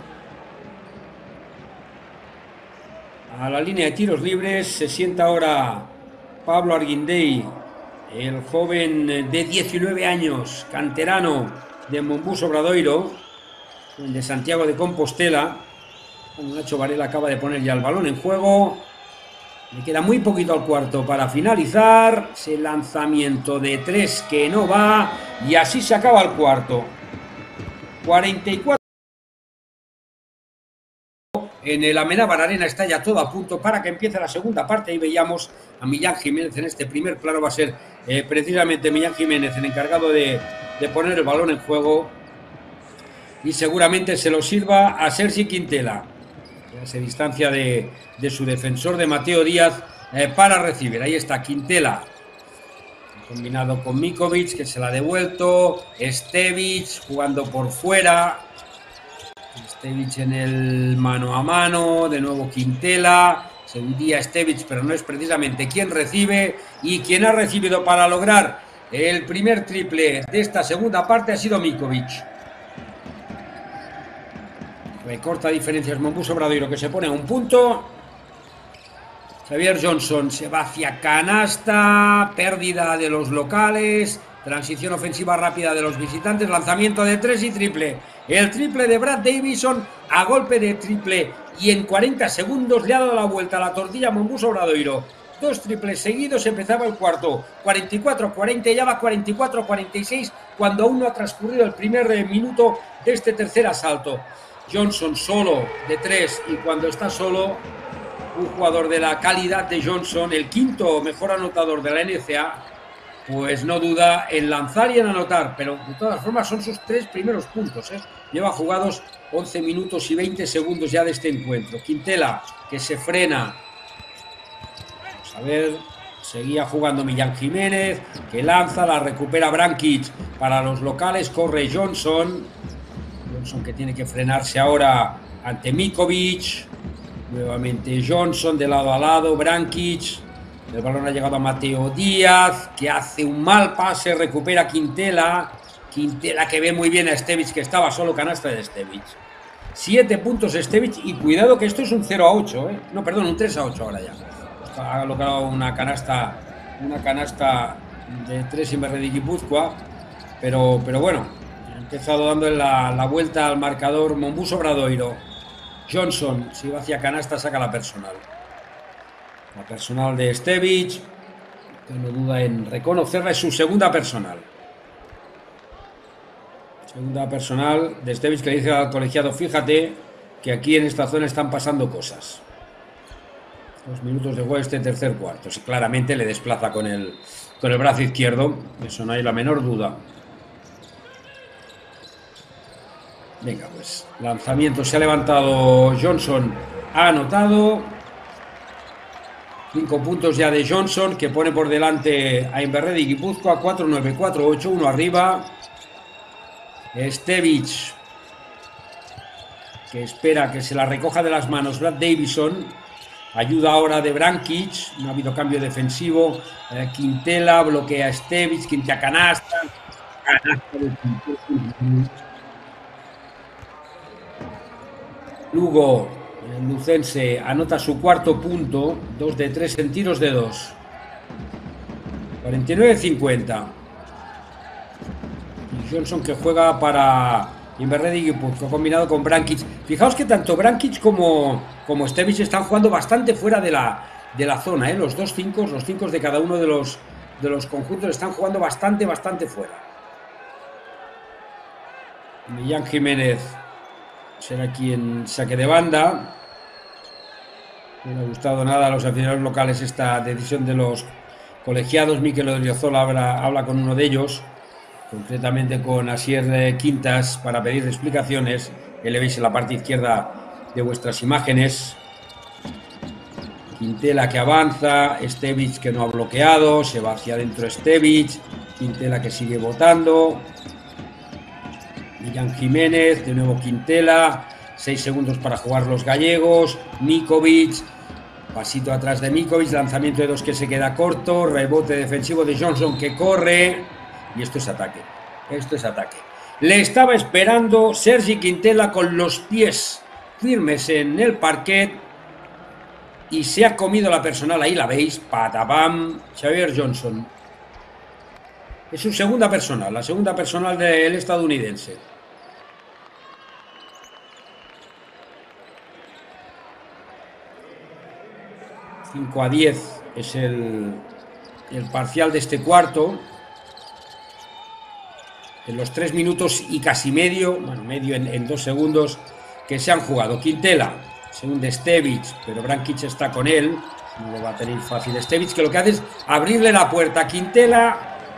a la línea de tiros libres. Se sienta ahora Pablo Arguindey, el joven de diecinueve años, canterano de Mombuso Obradoiro, de Santiago de Compostela. Nacho Varela acaba de poner ya el balón en juego. Le queda muy poquito al cuarto para finalizar. Ese lanzamiento de tres que no va. Y así se acaba el cuarto. cuarenta y cuatro. En el Amenábar Arena está ya todo a punto para que empiece la segunda parte. Ahí veíamos a Millán Jiménez en este primer plano. Va a ser eh, precisamente Millán Jiménez el encargado de, de poner el balón en juego. Y seguramente se lo sirva a Sergi Quintela. Se distancia de, de su defensor, de Mateo Díaz, eh, para recibir. Ahí está Quintela, combinado con Mikovic, que se la ha devuelto. Estevic jugando por fuera. Estevic en el mano a mano. De nuevo Quintela. Se hundía Estevic, pero no es precisamente quien recibe. Y quien ha recibido para lograr el primer triple de esta segunda parte ha sido Mikovic. Recorta diferencias Mombuso Obradoiro, que se pone a un punto. Xavier Johnson se va hacia canasta. Pérdida de los locales. Transición ofensiva rápida de los visitantes. Lanzamiento de tres y triple. El triple de Brad Davison a golpe de triple. Y en cuarenta segundos le ha dado la vuelta a la tortilla a Mombuso Obradoiro. Dos triples seguidos, empezaba el cuarto. cuarenta y cuatro a cuarenta, ya va cuarenta y cuatro a cuarenta y seis cuando aún no ha transcurrido el primer minuto de este tercer asalto. Johnson solo de tres, y cuando está solo, un jugador de la calidad de Johnson, el quinto mejor anotador de la N C A, pues no duda en lanzar y en anotar, pero de todas formas son sus tres primeros puntos, ¿eh? Lleva jugados once minutos y veinte segundos ya de este encuentro. Quintela, que se frena. Vamos a ver, seguía jugando Millán Jiménez, que lanza, la recupera Brankic para los locales, corre Johnson. Johnson, que tiene que frenarse ahora ante Mikovic. Nuevamente Johnson de lado a lado. Brankic. El balón ha llegado a Mateo Díaz, que hace un mal pase. Recupera Quintela. Quintela, que ve muy bien a Estevic, que estaba solo. Canasta de Estevic. Siete puntos Estevic. Y cuidado que esto es un cero a ocho. ¿eh? No, perdón, un tres a ocho ahora ya. Ha logrado una canasta, una canasta de tres Inverred y Guipúzcoa. Pero, pero bueno. Ha empezado dando la, la vuelta al marcador Mombuso Obradoiro. Johnson, si va hacia canasta, saca la personal. La personal de Estevic, que no duda en reconocerla, es su segunda personal. Segunda personal de Estevic, que le dice al colegiado: fíjate que aquí en esta zona están pasando cosas. Dos minutos de juego este tercer cuarto. Sí, claramente le desplaza con el, con el brazo izquierdo, eso no hay la menor duda. Venga, pues lanzamiento, se ha levantado Johnson, ha anotado. Cinco puntos ya de Johnson, que pone por delante a Inverred y Guipúzcoa. Cuatro nueve, cuatro ocho, uno arriba. Estevic, que espera que se la recoja de las manos Brad Davison. Ayuda ahora de Brankic, no ha habido cambio defensivo. eh, Quintela bloquea a Estevic, Quintela canasta. Canasta de Quintela. Lugo, el lucense, anota su cuarto punto, dos de tres en tiros de dos. cuarenta y nueve cincuenta. Y Johnson, que juega para Inverred y Guipúzcoa, combinado con Brankic. Fijaos que tanto Brankic como, como Estevic están jugando bastante fuera de la, de la zona, ¿eh? Los dos cinco, los cinco de cada uno de los, de los conjuntos están jugando bastante, bastante fuera. Millán Jiménez será quien saque de banda. No le ha gustado nada a los aficionados locales esta decisión de los colegiados. Mikel Odriozola habla, habla con uno de ellos, concretamente con Asier Quintas, para pedir explicaciones. Que le veis en la parte izquierda de vuestras imágenes. Quintela, que avanza. Estevic, que no ha bloqueado. Se va hacia adentro Estevic. Quintela, que sigue votando. Millán Jiménez, de nuevo Quintela, seis segundos para jugar los gallegos. Mikovic, Pasito atrás de Mikovic, lanzamiento de dos que se queda corto, rebote defensivo de Johnson que corre. Y esto es ataque. Esto es ataque. Le estaba esperando Sergi Quintela con los pies firmes en el parquet. Y se ha comido la personal, ahí la veis, patapam, Xavier Johnson. Es su segunda personal, la segunda personal del estadounidense. cinco a diez es el, el parcial de este cuarto. En los tres minutos y casi medio, bueno, medio en, en dos segundos que se han jugado. Quintela, según de Stevic, pero Brankic está con él. No lo va a tener fácil Stevic, que lo que hace es abrirle la puerta a Quintela.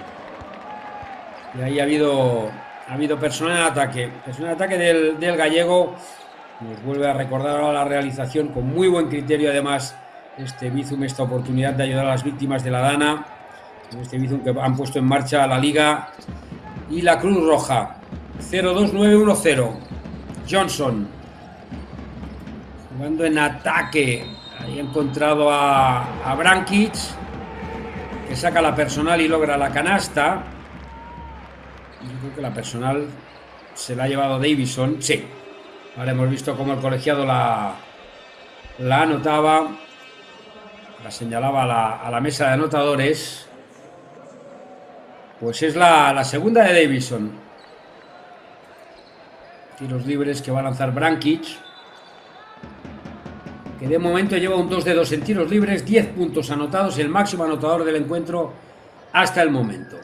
Y ahí ha habido, ha habido personal en ataque. Personal en ataque del, del gallego. Nos vuelve a recordar ahora la realización con muy buen criterio, además, este Bizum, esta oportunidad de ayudar a las víctimas de la Dana. Este Bizum que han puesto en marcha la Liga y la Cruz Roja. Cero dos nueve uno cero. Johnson jugando en ataque. Ahí ha encontrado a, a Brankic, que saca la personal y logra la canasta. Yo creo que la personal se la ha llevado Davison. Sí. Ahora hemos visto cómo el colegiado la, la anotaba. La señalaba a la, a la mesa de anotadores. Pues es la, la segunda de Davison. Tiros libres que va a lanzar Brankic, que de momento lleva un dos de dos en tiros libres, diez puntos anotados, el máximo anotador del encuentro hasta el momento.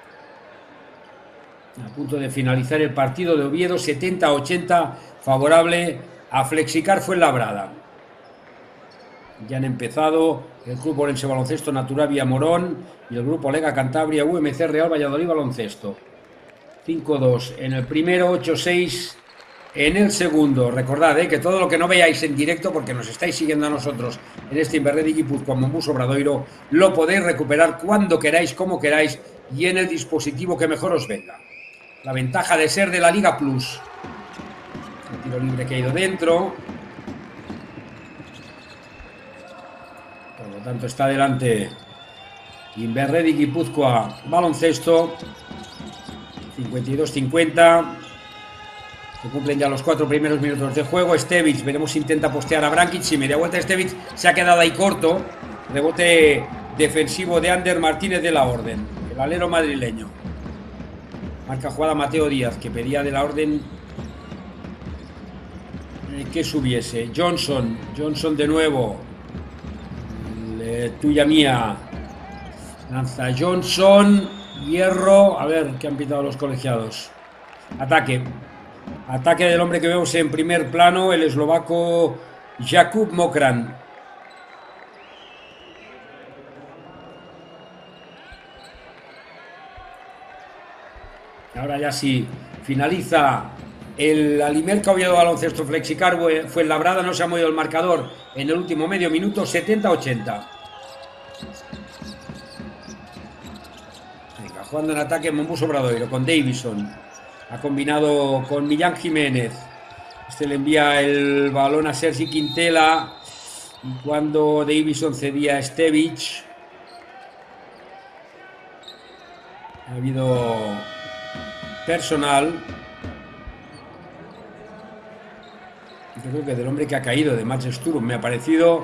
A punto de finalizar el partido de Oviedo, setenta a ochenta, favorable a Flexicar Fuenlabrada. Ya han empezado el Club Orense Baloncesto Naturavia Morón y el Grupo Lega Cantabria U M C Real Valladolid Baloncesto. cinco dos en el primero, ocho seis en el segundo. Recordad eh, que todo lo que no veáis en directo, porque nos estáis siguiendo a nosotros en este Inverredi Guipúzcoa Monbus Obradoiro, lo podéis recuperar cuando queráis, como queráis y en el dispositivo que mejor os venga. La ventaja de ser de la Liga Plus. El tiro libre que ha ido dentro. Por lo tanto está delante Inverredi Guipúzcoa Baloncesto. cincuenta y dos cincuenta. Se cumplen ya los cuatro primeros minutos de juego. Stevic, veremos si intenta postear a Brankic. Si media vuelta Stevic se ha quedado ahí corto. Rebote defensivo de Ander Martínez de la Orden, el alero madrileño. Marca jugada Mateo Díaz, que pedía de la Orden que subiese. Johnson, Johnson de nuevo. Le, tuya mía. Lanza Johnson. Hierro. A ver qué han pitado los colegiados. Ataque. Ataque del hombre que vemos en primer plano, el eslovaco Jakub Mokran. Ahora ya sí finaliza el Alimerca Oviedo Baloncesto Flexicar Fuenlabrada. No se ha movido el marcador en el último medio minuto, setenta a ochenta. Venga, jugando en ataque Monbus Obradoiro con Davison. Ha combinado con Millán Jiménez. Este le envía el balón a Sergi Quintela. Y cuando Davison cedía a Stevic, ha habido personal. Yo creo que del hombre que ha caído, de Max Sturm, me ha parecido.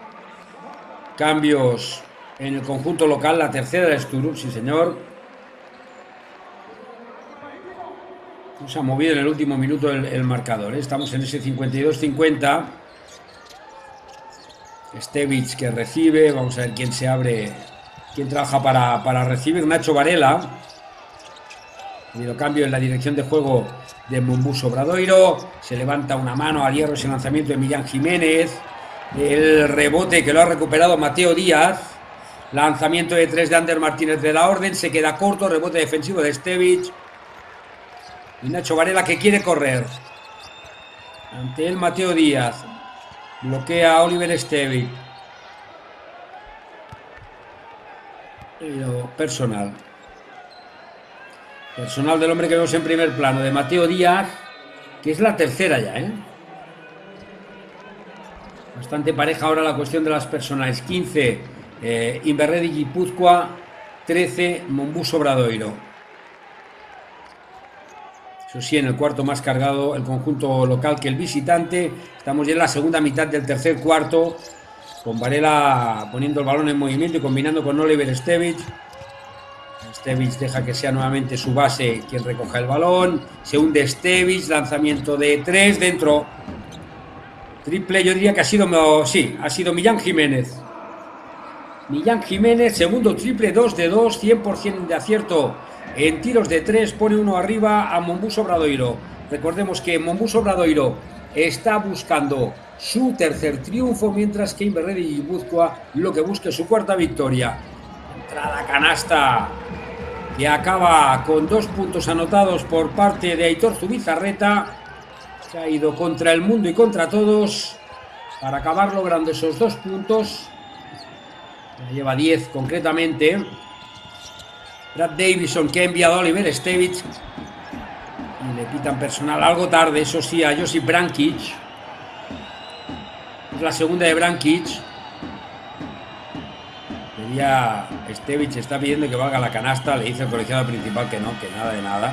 Cambios en el conjunto local. La tercera de Sturm, sí señor. Se ha movido en el último minuto el, el marcador, ¿eh? Estamos en ese cincuenta y dos cincuenta. Stevic que recibe. Vamos a ver quién se abre, quién trabaja para, para recibir. Nacho Varela. Ha habido cambio en la dirección de juego de Monbus Obradoiro. Se levanta una mano al hierro ese lanzamiento de Millán Jiménez. El rebote que lo ha recuperado Mateo Díaz. Lanzamiento de tres de Ander Martínez de la Orden. Se queda corto. Rebote defensivo de Stevic. Y Nacho Varela que quiere correr. Ante él Mateo Díaz. Bloquea a Oliver Stevic. Pero personal. Personal del hombre que vemos en primer plano, de Mateo Díaz, que es la tercera ya, ¿eh? Bastante pareja ahora la cuestión de las personales. quince eh, Inverredi Guipúzcoa, trece Monbus Obradoiro. Eso sí, en el cuarto más cargado el conjunto local que el visitante. Estamos ya en la segunda mitad del tercer cuarto, con Varela poniendo el balón en movimiento y combinando con Oliver Stevic. Stevic deja que sea nuevamente su base quien recoja el balón. Se hunde Stevic, lanzamiento de tres, dentro. Triple, yo diría que ha sido, sí, ha sido Millán Jiménez. Millán Jiménez, segundo triple, dos de dos, cien por ciento de acierto en tiros de tres, pone uno arriba a Monbus Obradoiro. Recordemos que Monbus Obradoiro está buscando su tercer triunfo, mientras que Inverredi Guipúzcoa lo que busca es su cuarta victoria. Entrada canasta que acaba con dos puntos anotados por parte de Aitor Zubizarreta. Se ha ido contra el mundo y contra todos para acabar logrando esos dos puntos. Ya lleva diez concretamente. Brad Davison, que ha enviado a Oliver Stevic. Y le pitan personal algo tarde, eso sí, a Josip Brankic. Es la segunda de Brankic. Pedía Stevic, está pidiendo que valga la canasta. Le dice el colegiado principal que no, que nada de nada.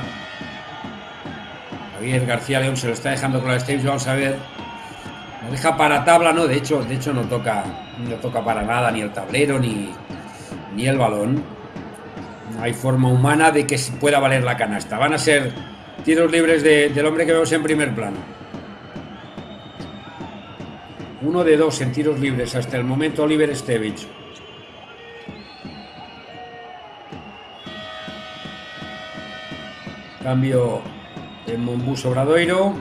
Javier García León se lo está dejando con la Stevic, vamos a ver. Lo deja para tabla, no, de hecho, de hecho no toca, no toca para nada ni el tablero ni, ni el balón. No hay forma humana de que pueda valer la canasta. Van a ser tiros libres de, del hombre que vemos en primer plano. Uno de dos en tiros libres hasta el momento, Oliver Stevic. Cambio en Monbus Obradoiro.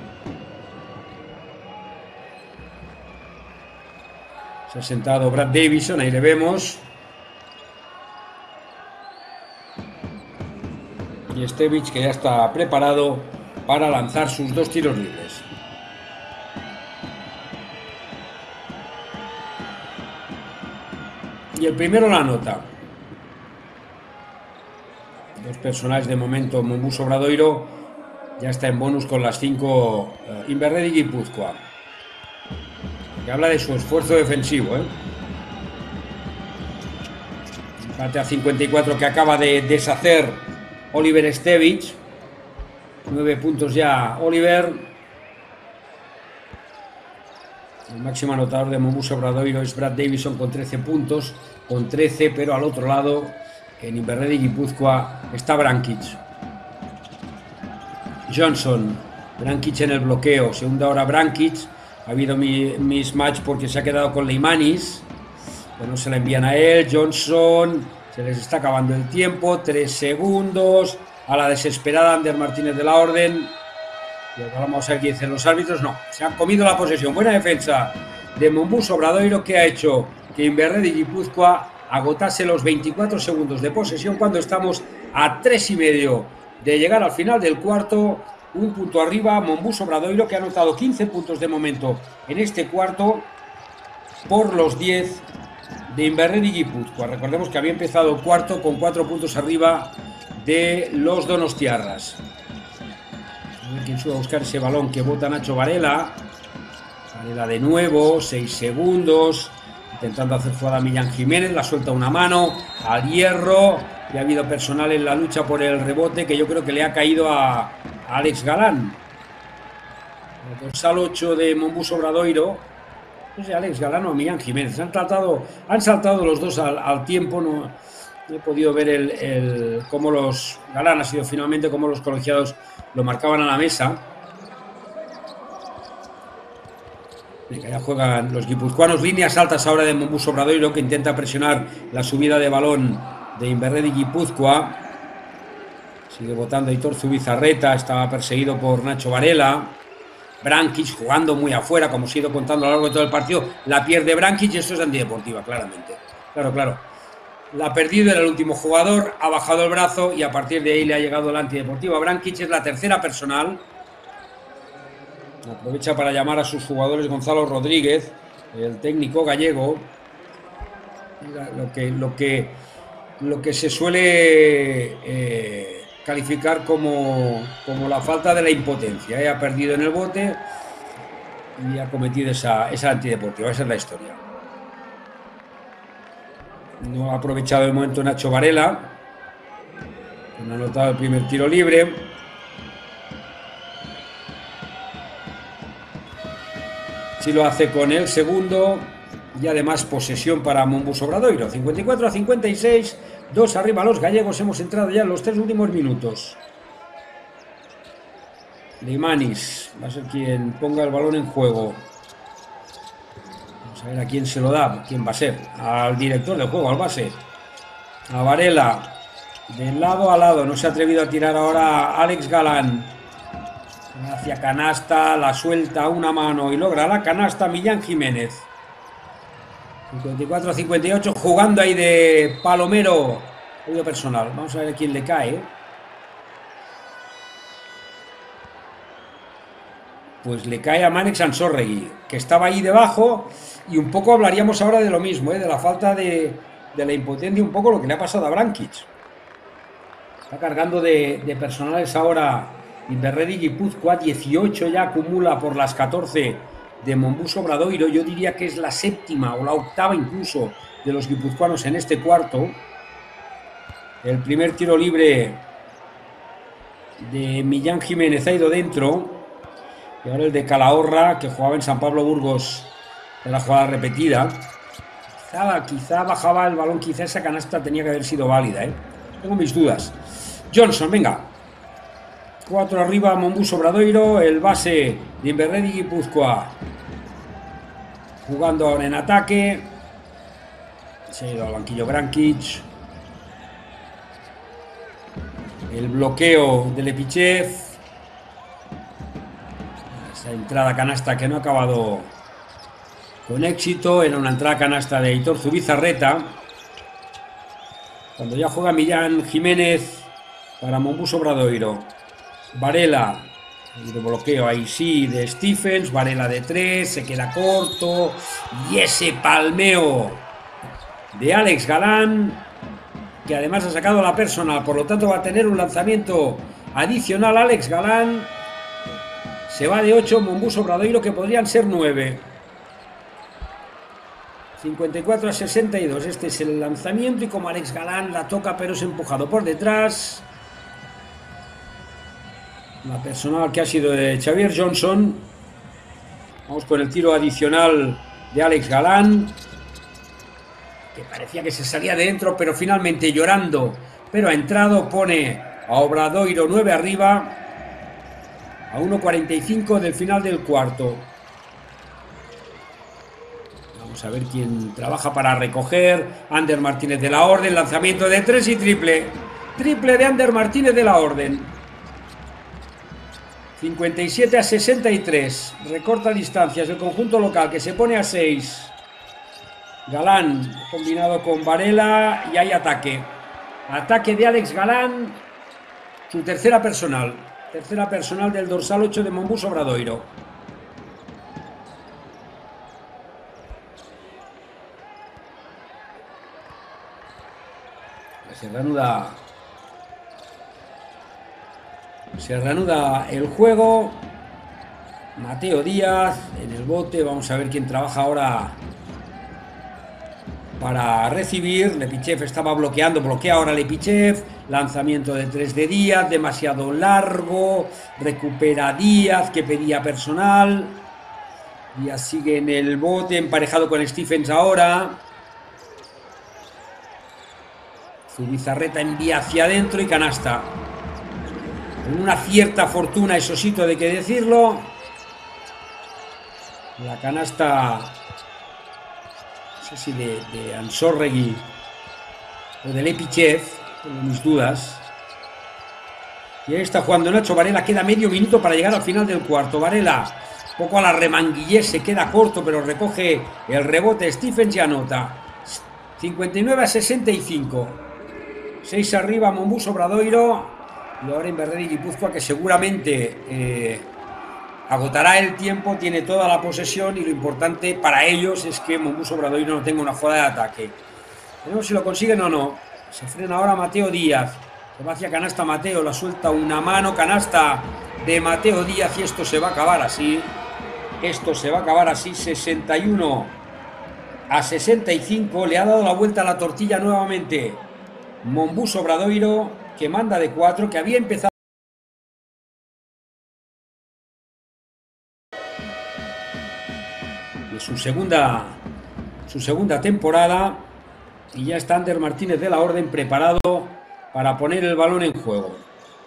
Se ha sentado Brad Davison, ahí le vemos. Y Stevic, que ya está preparado para lanzar sus dos tiros libres. Y el primero la anota. Dos personajes de momento. Monbus Obradoiro ya está en bonus con las cinco. uh, Inverredi Guipúzcoa, que habla de su esfuerzo defensivo, ¿eh? Empate a cincuenta y cuatro que acaba de deshacer Oliver Stevic. Nueve puntos ya Oliver. El máximo anotador de Monbus Obradoiro es Brad Davison con trece puntos, con trece, pero al otro lado, en Inverredi Guipúzcoa, está Brankic. Johnson, Brankic en el bloqueo, se hunde ahora Brankic. Ha habido mi, mismatch porque se ha quedado con Leimanis, pero no se la envían a él. Johnson, se les está acabando el tiempo, tres segundos, a la desesperada Ander Martínez de la Orden. Y ahora vamos a ver qué dicen los árbitros. No, se han comido la posesión. Buena defensa de Monbus Obradoiro, que ha hecho que Inverredi Guipúzcoa agotase los veinticuatro segundos de posesión cuando estamos a tres y medio de llegar al final del cuarto. Un punto arriba Monbus Obradoiro, que ha anotado quince puntos de momento en este cuarto por los diez de Inverredi Guipúzcoa. Recordemos que había empezado el cuarto con cuatro puntos arriba de los donostiarras. A ver quién sube a buscar ese balón que bota Nacho Varela. Varela de nuevo, seis segundos. Intentando hacer jugada a Millán Jiménez, la suelta una mano al hierro. Y ha habido personal en la lucha por el rebote que yo creo que le ha caído a, a Alex Galán. El dorsal ocho de Monbus Obradoiro. No sé, Alex Galán o a Millán Jiménez. Han saltado, han saltado los dos al, al tiempo. No, no he podido ver el, el, cómo los... Galán ha sido finalmente cómo los colegiados lo marcaban a la mesa. Ya juegan los guipuzcoanos. Líneas altas ahora de Monbus Obradoiro, que intenta presionar la subida de balón de Inverredi Guipúzcoa. Sigue votando Aitor Zubizarreta. Estaba perseguido por Nacho Varela. Brankic jugando muy afuera, como se ha ido contando a lo largo de todo el partido. La pierde Brankic y esto es antideportiva, claramente. Claro, claro. La ha perdido, era el último jugador. Ha bajado el brazo y a partir de ahí le ha llegado la antideportiva. Brankic es la tercera personal. Aprovecha para llamar a sus jugadores Gonzalo Rodríguez, el técnico gallego. Lo que, lo que, lo que se suele eh, calificar como, como la falta de la impotencia. ¿eh? Ha perdido en el bote. y ha cometido esa, esa antideportiva. Esa es la historia. No ha aprovechado el momento Nacho Varela, que no ha anotado el primer tiro libre. Sí lo hace con el segundo. Y además posesión para Monbus Obradoiro. cincuenta y cuatro a cincuenta y seis. Dos arriba los gallegos. Hemos entrado ya en los tres últimos minutos. Limanis va a ser quien ponga el balón en juego. Vamos a ver a quién se lo da. ¿Quién va a ser? Al director del juego, al base. A Varela. De lado a lado. No se ha atrevido a tirar ahora Alex Galán. Hacia canasta. La suelta a una mano. Y logra la canasta Millán Jiménez. cincuenta y cuatro a cincuenta y ocho. Jugando ahí de palomero. Oído personal. Vamos a ver a quién le cae. Pues le cae a Manex Ansórregui, que estaba ahí debajo, y un poco hablaríamos ahora de lo mismo, ¿eh? De la falta de, de la impotencia, un poco lo que le ha pasado a Brankic. Está cargando de, de personales ahora Inverredi Guipúzcoa, dieciocho ya acumula por las catorce de Monbus Obradoiro. Yo diría que es la séptima o la octava incluso de los guipuzcoanos en este cuarto. El primer tiro libre de Millán Jiménez ha ido dentro. Y ahora el de Calahorra, que jugaba en San Pablo Burgos, en la jugada repetida. Quizá, quizá bajaba el balón, quizá esa canasta tenía que haber sido válida, ¿eh? Tengo mis dudas. Johnson, venga. Cuatro arriba, Monbus Obradoiro, el base de Inverredi Guipúzcoa. Jugando ahora en ataque. Se ha ido al banquillo Brankic. El bloqueo de Lepichev. Esa entrada canasta que no ha acabado con éxito. Era una entrada canasta de Aitor Zubizarreta. Cuando ya juega Millán Jiménez para Monbus Obradoiro. Varela, el de bloqueo ahí sí de Stephens. Varela de tres, se queda corto. Y ese palmeo de Alex Galán, que además ha sacado la personal, por lo tanto va a tener un lanzamiento adicional. Alex Galán se va de ocho, Monbus Obradoiro, que podrían ser nueve. cincuenta y cuatro a sesenta y dos. Este es el lanzamiento y como Alex Galán la toca pero es empujado por detrás. La personal que ha sido de Xavier Johnson. Vamos con el tiro adicional de Alex Galán, que parecía que se salía de dentro, pero finalmente llorando, pero ha entrado. Pone a Obradoiro nueve arriba a uno cuarenta y cinco del final del cuarto. Vamos a ver quién trabaja para recoger. Ander Martínez de la Orden, lanzamiento de tres y triple. Triple de Ander Martínez de la Orden. cincuenta y siete a sesenta y tres. Recorta distancias el conjunto local, que se pone a seis. Galán combinado con Varela y hay ataque. Ataque de Alex Galán. Su tercera personal. Tercera personal del dorsal ocho de Monbus Obradoiro. Se reanuda. Se reanuda el juego. Mateo Díaz en el bote. Vamos a ver quién trabaja ahora para recibir. Lepichev estaba bloqueando. Bloquea ahora Lepichev. Lanzamiento de tres de Díaz. Demasiado largo. Recupera Díaz, que pedía personal. Díaz sigue en el bote. Emparejado con Stephens ahora. Zubizarreta envía hacia adentro y canasta. Con una cierta fortuna, eso sí, de que decirlo. La canasta, no sé si de, de Ansórregui o de Lepichev, tengo mis dudas. Y ahí está jugando Nacho Varela. Queda medio minuto para llegar al final del cuarto. Varela, poco a la remanguillé, se queda corto, pero recoge el rebote. Stephens y anota. cincuenta y nueve a sesenta y cinco. seis arriba Monbus Obradoiro. Y ahora Inverredi Guipúzcoa, que seguramente eh, agotará el tiempo, tiene toda la posesión y lo importante para ellos es que Monbus Obradoiro no tenga una jugada de ataque. Veremos si lo consiguen o no. Se frena ahora Mateo Díaz. Se va hacia canasta Mateo, la suelta una mano, canasta de Mateo Díaz y esto se va a acabar así. Esto se va a acabar así, sesenta y uno a sesenta y cinco. Le ha dado la vuelta a la tortilla nuevamente Mombuso Obradoiro, que manda de cuatro, que había empezado su segunda, su segunda temporada, y ya está Ander Martínez de la Orden preparado para poner el balón en juego.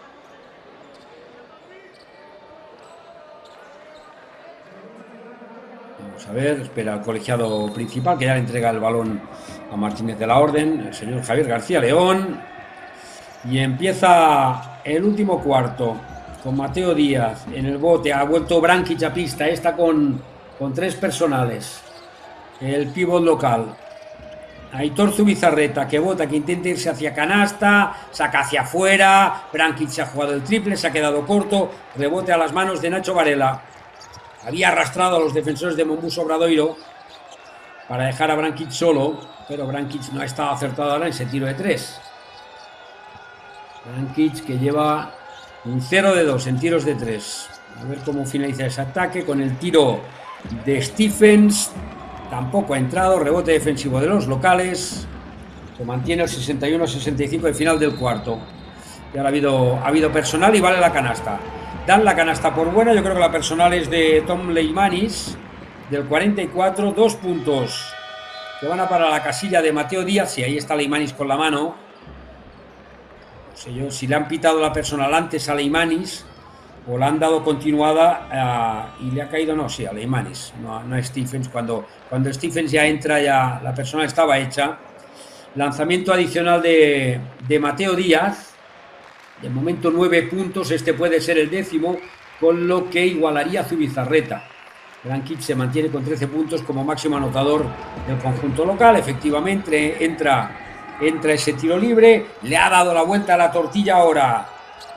Vamos a ver, espera al colegiado principal, que ya le entrega el balón a Martínez de la Orden, el señor Javier García León, y empieza el último cuarto con Mateo Díaz en el bote. Ha vuelto Brankic a pista, está con, con tres personales, el pívot local. Aitor Zubizarreta, que bota, que intenta irse hacia canasta, saca hacia afuera. Brankic se ha jugado el triple, se ha quedado corto, rebote a las manos de Nacho Varela. Había arrastrado a los defensores de Mombuso Obradoiro para dejar a Brankic solo, pero Brankic no ha estado acertado ahora en ese tiro de tres. Brankic, que lleva un cero de dos en tiros de tres. A ver cómo finaliza ese ataque con el tiro de Stephens. Tampoco ha entrado. Rebote defensivo de los locales. Se mantiene el sesenta y uno a sesenta y cinco al final del cuarto. Y ahora ha habido, ha habido personal y vale la canasta. Dan la canasta por buena. Yo creo que la personal es de Tom Leimanis, del cuarenta y cuatro. Dos puntos que van a para la casilla de Mateo Díaz. Y ahí está Leimanis con la mano. No sé yo si le han pitado la personal antes a Leimanis o la han dado continuada uh, y le ha caído, no, sí, a Leimanis, no, no a Stephens. Cuando, cuando Stephens ya entra, ya la persona estaba hecha. Lanzamiento adicional de, de Mateo Díaz. De momento nueve puntos, este puede ser el décimo, con lo que igualaría a Zubizarreta. Brankic se mantiene con trece puntos como máximo anotador del conjunto local. Efectivamente, entra, entra ese tiro libre. Le ha dado la vuelta a la tortilla ahora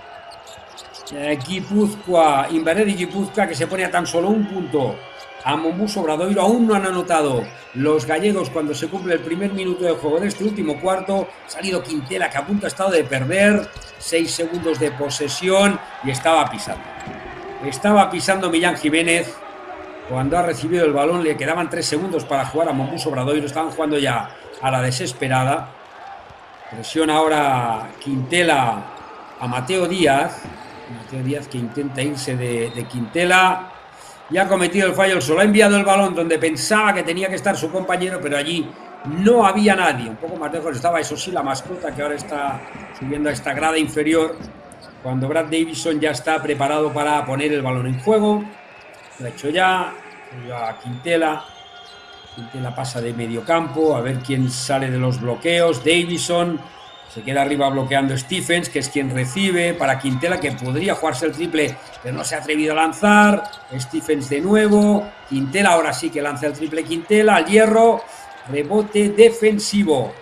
Guipúzcoa, Inverredi Guipúzcoa, que se pone a tan solo un punto a Mombuso Obradoiro. Aún no han anotado los gallegos cuando se cumple el primer minuto de juego de este último cuarto. Ha salido Quintela, que a punto ha estado de perder. Seis segundos de posesión y estaba pisando. Estaba pisando Millán Jiménez cuando ha recibido el balón. Le quedaban tres segundos para jugar a Mombuso Obradoiro. Estaban jugando ya a la desesperada. Presiona ahora Quintela a Mateo Díaz. Mateo Díaz, que intenta irse de, de Quintela, y ha cometido el fallo. Solo ha enviado el balón donde pensaba que tenía que estar su compañero, pero allí no había nadie. Un poco más lejos estaba, eso sí, la mascota, que ahora está subiendo a esta grada inferior, cuando Brad Davison ya está preparado para poner el balón en juego. Lo ha hecho ya. A Quintela. Quintela pasa de medio campo, a ver quién sale de los bloqueos. Davison se queda arriba bloqueando Stephens, que es quien recibe para Quintela, que podría jugarse el triple, pero no se ha atrevido a lanzar. Stephens de nuevo. Quintela ahora sí que lanza el triple. Quintela al hierro. Rebote defensivo.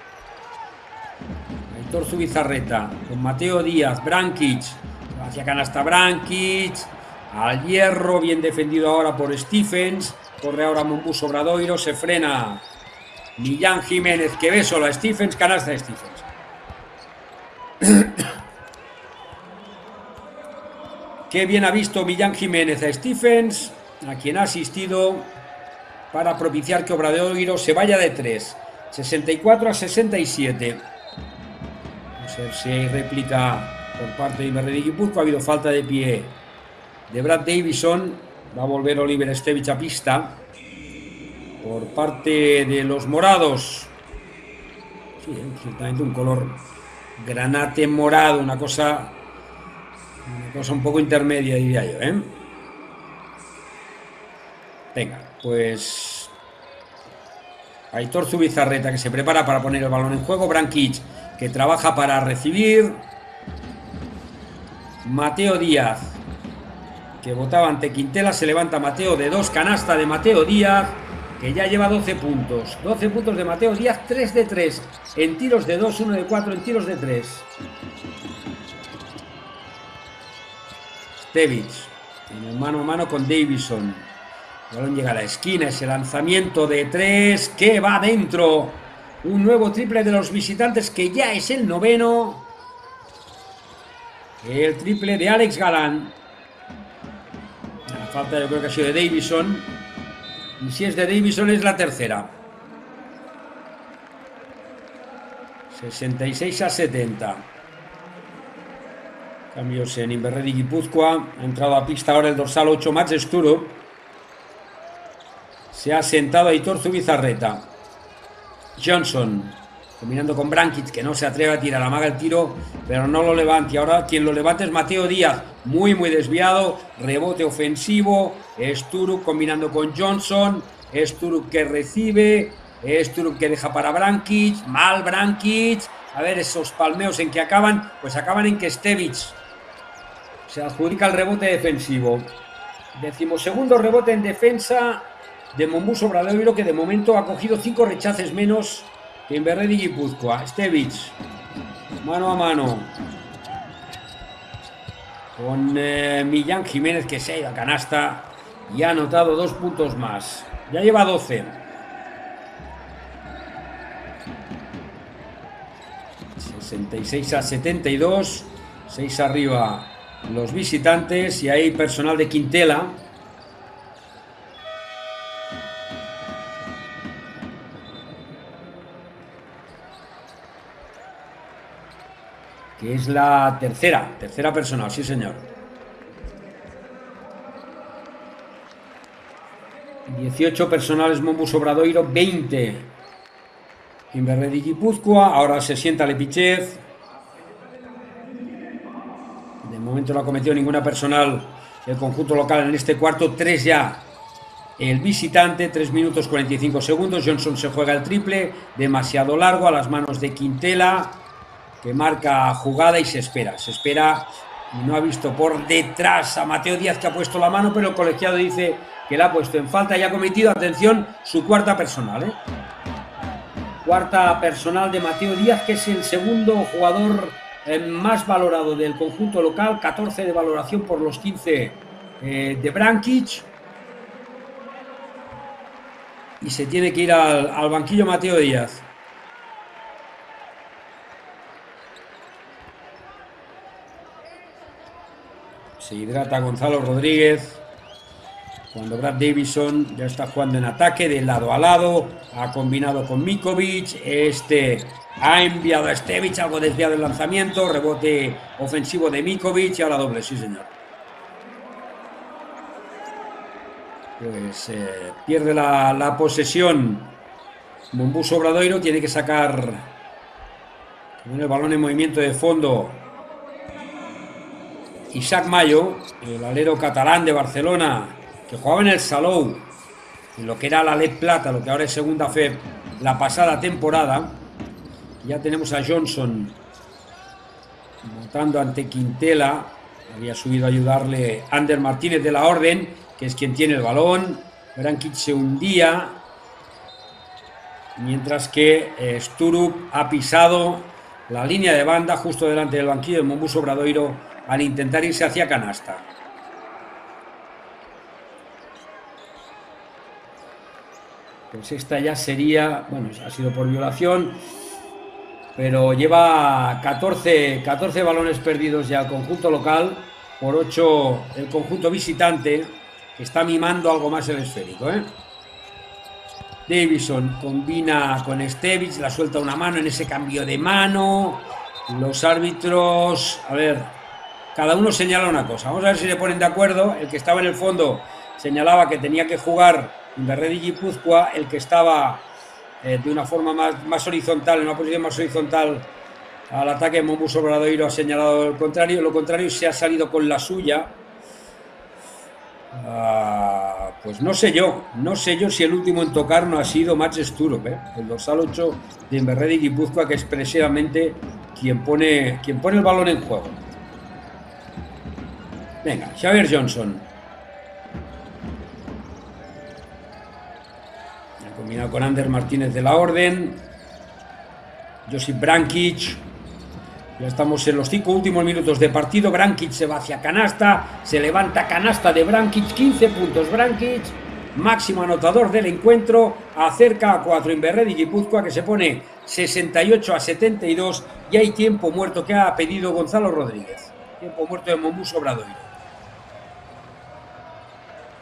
Aitor Zubizarreta con Mateo Díaz. Brankic. Hacia canasta Brankic. Al hierro. Bien defendido ahora por Stephens. Corre ahora Mombuso Obradoiro. Se frena Millán Jiménez, que ve solo a Stephens. Canasta de Stephens. Qué bien ha visto Millán Jiménez a Stephens, a quien ha asistido para propiciar que Obradoiro se vaya de tres. sesenta y cuatro a sesenta y siete. Vamos a ver si hay réplica por parte de Inverredi Guipúzcoa. Ha habido falta de pie de Brad Davison. Va a volver Oliver Stevich a pista por parte de los morados. Sí, ciertamente un color granate morado, una cosa, una cosa un poco intermedia, diría yo, ¿eh? Venga, pues Aitor Zubizarreta, que se prepara para poner el balón en juego. Brankic, que trabaja para recibir. Mateo Díaz, que votaba ante Quintela. Se levanta Mateo de dos. Canasta de Mateo Díaz, que ya lleva doce puntos. doce puntos de Mateo Díaz, tres de tres en tiros de dos, uno de cuatro en tiros de tres. Stevich en el mano a mano con Davison. El balón llega a la esquina, ese lanzamiento de tres que va adentro. Un nuevo triple de los visitantes, que ya es el noveno. El triple de Alex Galán. falta yo creo que ha sido de Davison. Y si es de Davison es la tercera. sesenta y seis a setenta. Cambios en Inverredi y Guipúzcoa. Ha entrado a pista ahora el dorsal ocho, Mats Sturup. Se ha sentado Aitor Zubizarreta. Johnson, combinando con Brankic, que no se atreve a tirar, amaga el tiro, pero no lo levanta. Y ahora quien lo levanta es Mateo Díaz. Muy, muy desviado. Rebote ofensivo. Sturup combinando con Johnson. Sturup que recibe. Sturup que deja para Brankic. Mal Brankic. A ver, esos palmeos en que acaban. Pues acaban en que Stevic se adjudica el rebote defensivo. Decimosegundo rebote en defensa de Mombuso Obradoiro, que de momento ha cogido cinco rechaces menos que Inverredi y Guipúzcoa. Stevic, mano a mano con eh, Millán Jiménez, que se ha ido a canasta y ha anotado dos puntos más. Ya lleva doce. sesenta y seis a setenta y dos. seis arriba los visitantes y hay personal de Quintela. Que es la tercera, tercera personal, sí señor. dieciocho personales Mombuso Obradoiro, veinte Inverredi y Guipúzcoa. Ahora se sienta Lepichez. De momento no ha cometido ninguna personal el conjunto local en este cuarto. Tres ya el visitante. tres minutos cuarenta y cinco segundos. Johnson se juega el triple. Demasiado largo a las manos de Quintela, que marca jugada y se espera. Se espera y no ha visto por detrás a Mateo Díaz, que ha puesto la mano, pero el colegiado dice que la ha puesto en falta y ha cometido, atención, su cuarta personal, ¿eh? Cuarta personal de Mateo Díaz, que es el segundo jugador eh, más valorado del conjunto local. catorce de valoración por los quince eh, de Brankic. Y se tiene que ir al, al banquillo Mateo Díaz. Se hidrata Gonzalo Rodríguez. Cuando Brad Davison ya está jugando en ataque de lado a lado, ha combinado con Mikovic, este ha enviado a Stevic, algo desviado el lanzamiento, rebote ofensivo de Mikovic y ahora doble, sí señor. Pues eh, pierde la, la posesión Mombuso Obradoiro, tiene que sacar con el balón en movimiento de fondo Isaac Mayo, el alero catalán de Barcelona, que jugaba en el Salou, en lo que era la Led Plata, lo que ahora es Segunda F E B, la pasada temporada. Ya tenemos a Johnson votando ante Quintela. Había subido a ayudarle Ander Martínez de la Orden, que es quien tiene el balón. Brankic se hundía, mientras que eh, Sturup ha pisado la línea de banda justo delante del banquillo de Mombuso Obradoiro al intentar irse hacia canasta. Pues esta ya sería, bueno, ha sido por violación, pero lleva catorce, catorce balones perdidos ya el conjunto local, por ocho el conjunto visitante, que está mimando algo más el esférico, ¿eh? Davison combina con Stevic, la suelta una mano en ese cambio de mano. Los árbitros, a ver, cada uno señala una cosa. Vamos a ver si se ponen de acuerdo. El que estaba en el fondo señalaba que tenía que jugar Inverredi y Guipúzcoa, el que estaba eh, de una forma más, más horizontal, en una posición más horizontal al ataque de Mombuso Obradoiro, ha señalado el contrario. Lo contrario, se ha salido con la suya. Uh, pues no sé yo, no sé yo si el último en tocar no ha sido Mats Sturup, ¿eh? El dorsal ocho de Inverredi y Guipúzcoa, que es precisamente quien pone, quien pone el balón en juego. Venga, Xavier Johnson. Ha combinado con Ander Martínez de la Orden. Josip Brankic. Ya estamos en los cinco últimos minutos de partido. Brankic se va hacia canasta. Se levanta canasta de Brankic. quince puntos Brankic. Máximo anotador del encuentro. Acerca a cuatro Inverredi y Guipúzcoa, que se pone sesenta y ocho a setenta y dos. Y hay tiempo muerto que ha pedido Gonzalo Rodríguez. Tiempo muerto de Mombuso Obradoiro.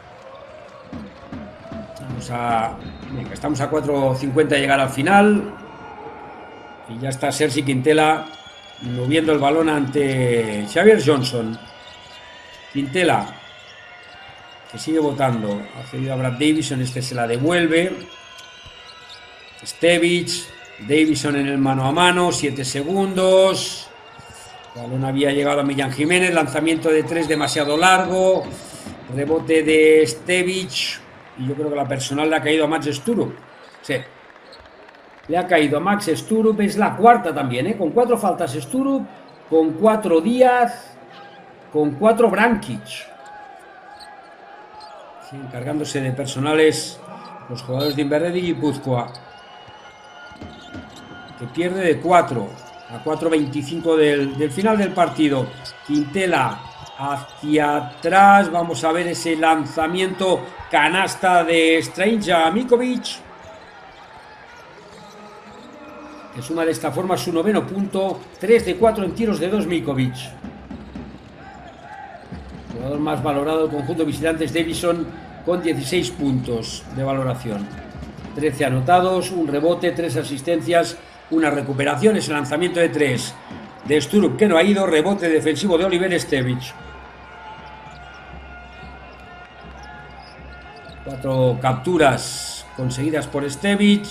a... Venga, estamos a cuatro cincuenta de llegar al final. Y ya está Sergi Quintela moviendo el balón ante Xavier Johnson. Quintela, que sigue votando. Ha cedido a Brad Davison, este se la devuelve. Stevic, Davison en el mano a mano, siete segundos. El balón había llegado a Millán Jiménez, lanzamiento de tres demasiado largo. Rebote de Stevic. Y yo creo que la personal le ha caído a Max Sturup. Sí. Le ha caído a Max Sturup. Es la cuarta también, ¿eh? Con cuatro faltas Sturup. Con cuatro Díaz. Con cuatro Brankic. Sí, encargándose de personales los jugadores de Inverredi y Guipúzcoa. Que pierde de cuatro. A cuatro veinticinco del, del final del partido. Quintela hacia atrás. Vamos a ver ese lanzamiento. Canasta de Strange a Mikovic. Que suma de esta forma su noveno punto. tres de cuatro en tiros de dos Mikovic. Jugador más valorado del conjunto visitantes, Davison, con dieciséis puntos de valoración. trece anotados, un rebote, tres asistencias, una recuperación. Ese lanzamiento de tres de Sturup que no ha ido. Rebote defensivo de Oliver Stevic. Cuatro capturas conseguidas por Stevic.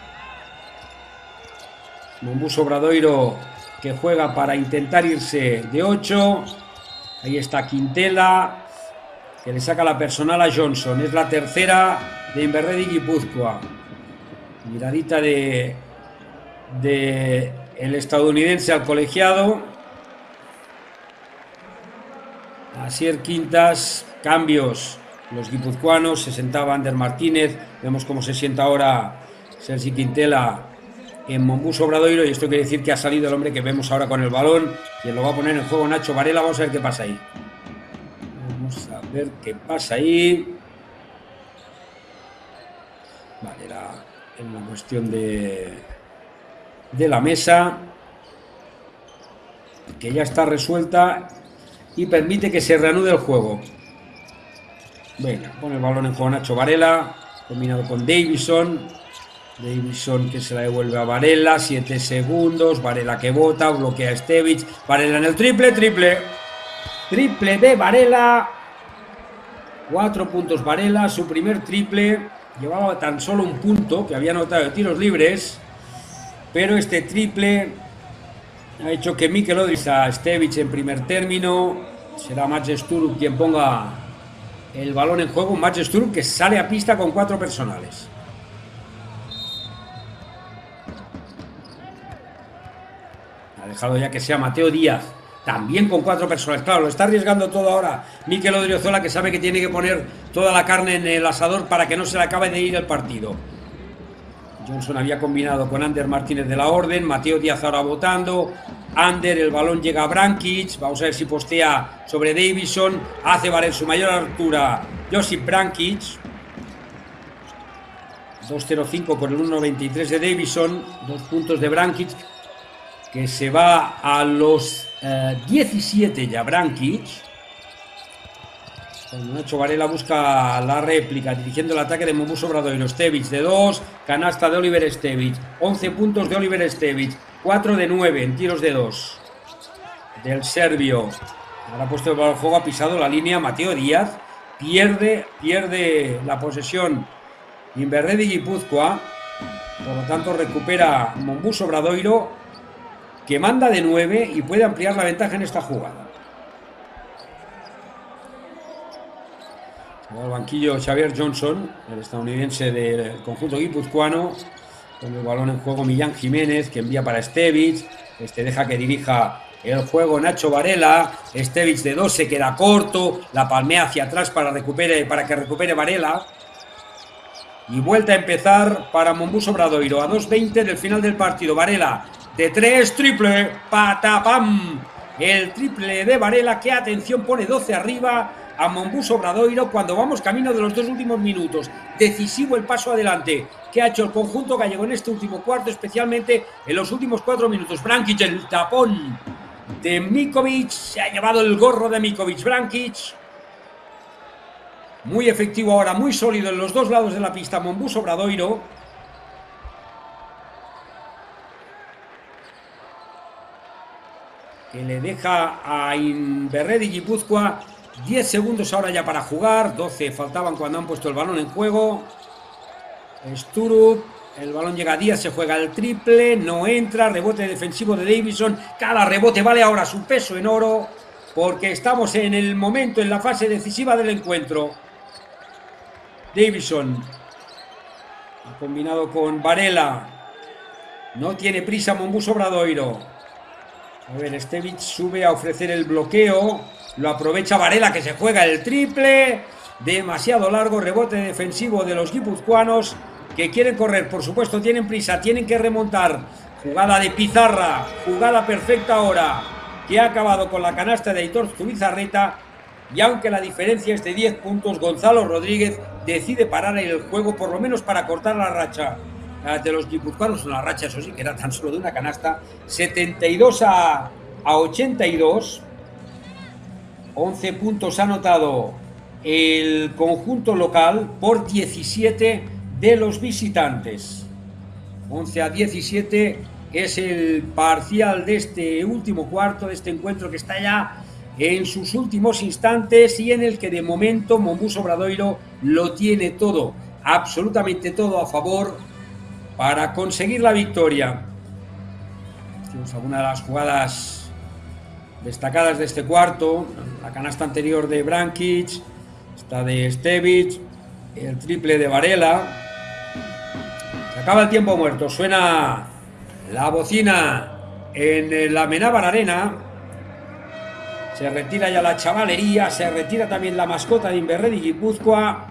Mombuso Obradoiro, que juega para intentar irse de ocho. Ahí está Quintela, que le saca la personal a Johnson. Es la tercera de Inverredi Guipúzcoa. Miradita de, de el estadounidense al colegiado. Asier Quintas, cambios. Los guipuzcoanos, se sentaba Ander Martínez. Vemos cómo se sienta ahora Sergi Quintela en Mombuso Obradoiro, y esto quiere decir que ha salido el hombre que vemos ahora con el balón. Quien lo va a poner en juego, Nacho Varela. Vamos a ver qué pasa ahí. Vamos a ver qué pasa ahí. Vale, era una cuestión de de la mesa que ya está resuelta y permite que se reanude el juego. Venga, pone el balón en juego Nacho Varela, combinado con Davison. Davison que se la devuelve a Varela, siete segundos. Varela que bota, bloquea a Stevic. Varela en el triple, triple. Triple de Varela. Cuatro puntos Varela, su primer triple. Llevaba tan solo un punto que había anotado de tiros libres. Pero este triple ha hecho que Mikel Odris a Stevic en primer término. Será Max Sturup quien ponga el balón en juego. Max Sturup que sale a pista con cuatro personales. Ha dejado ya que sea Mateo Díaz, también con cuatro personas. Claro, lo está arriesgando todo ahora Mikel Odriozola, que sabe que tiene que poner toda la carne en el asador para que no se le acabe de ir el partido. Johnson había combinado con Ander Martínez de la Orden. Mateo Díaz ahora votando. Ander, el balón llega a Brankic. Vamos a ver si postea sobre Davison. Hace valer su mayor altura Josip Brankic. dos cero cinco con el uno noventa y tres de Davison. Dos puntos de Brankic, que se va a los eh, diecisiete ya Brankic. Cuando Nacho Varela busca la réplica, dirigiendo el ataque de Mombuso Obradoiro. Stevic de dos, canasta de Oliver Stevic. once puntos de Oliver Stevic. cuatro de nueve en tiros de dos. Del serbio. Ahora ha puesto el balón al juego, ha pisado la línea Mateo Díaz. Pierde, pierde la posesión Inverredi Guipúzcoa. Por lo tanto recupera Mombuso Obradoiro, que manda de nueve y puede ampliar la ventaja en esta jugada. Al banquillo Xavier Johnson, el estadounidense del conjunto guipuzcoano. Con el balón en juego Millán Jiménez, que envía para Stevic. Este deja que dirija el juego Nacho Varela. Stevic de dos se queda corto, la palmea hacia atrás para, recupere, para que recupere Varela. Y vuelta a empezar para Mombuso Obradoiro a dos veinte del final del partido. Varela de tres, triple, patapam. El triple de Varela, que atención, pone doce arriba a Mombuso Obradoiro cuando vamos camino de los dos últimos minutos. Decisivo el paso adelante que ha hecho el conjunto gallego en este último cuarto, especialmente en los últimos cuatro minutos. Brankic, el tapón de Mikovic, se ha llevado el gorro de Mikovic. Brankic Muy efectivo ahora, muy sólido en los dos lados de la pista Monbus Obradoiro. Que le deja a Inverredi Guipúzcoa diez segundos ahora ya para jugar. doce faltaban cuando han puesto el balón en juego. Sturup, el balón llega a Díaz, se juega el triple, no entra, rebote defensivo de Davison. Cada rebote vale ahora su peso en oro, porque estamos en el momento, en la fase decisiva del encuentro. Davison ha combinado con Varela. No tiene prisa Monbus Obradoiro. A ver, Stevic sube a ofrecer el bloqueo. Lo aprovecha Varela, que se juega el triple. Demasiado largo, rebote defensivo de los guipuzcoanos, que quieren correr, por supuesto, tienen prisa, tienen que remontar. Jugada de Pizarra, jugada perfecta ahora, que ha acabado con la canasta de Aitor Zubizarreta. Y aunque la diferencia es de diez puntos, Gonzalo Rodríguez decide parar el juego, por lo menos para cortar la racha de los guipuzcoanos. Una racha, eso sí, que era tan solo de una canasta. setenta y dos a ochenta y dos. once puntos ha anotado el conjunto local por diecisiete de los visitantes. once a diecisiete es el parcial de este último cuarto, de este encuentro que está ya en sus últimos instantes y en el que de momento Monbus Obradoiro lo tiene todo, absolutamente todo a favor para conseguir la victoria. Tenemos alguna de las jugadas destacadas de este cuarto, la canasta anterior de Brankic, esta de Stevic, el triple de Varela. Se acaba el tiempo muerto, suena la bocina en la Amenábar Arena. Se retira ya la chavalería, se retira también la mascota de Inverredi Guipúzcoa.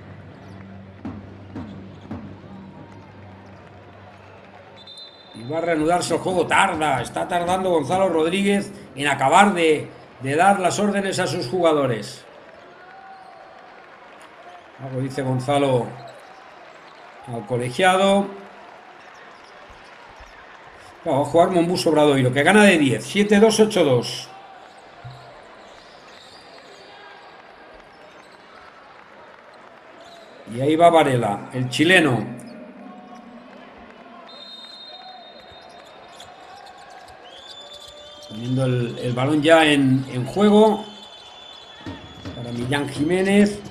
Y va a reanudarse el juego, tarda, está tardando Gonzalo Rodríguez en acabar de, de dar las órdenes a sus jugadores. Algo dice Gonzalo al colegiado. Va a jugar Monbus Obradoiro, que gana de diez, siete dos, ocho dos. Y ahí va Varela, el chileno. Poniendo el, el balón ya en, en juego para Millán Jiménez.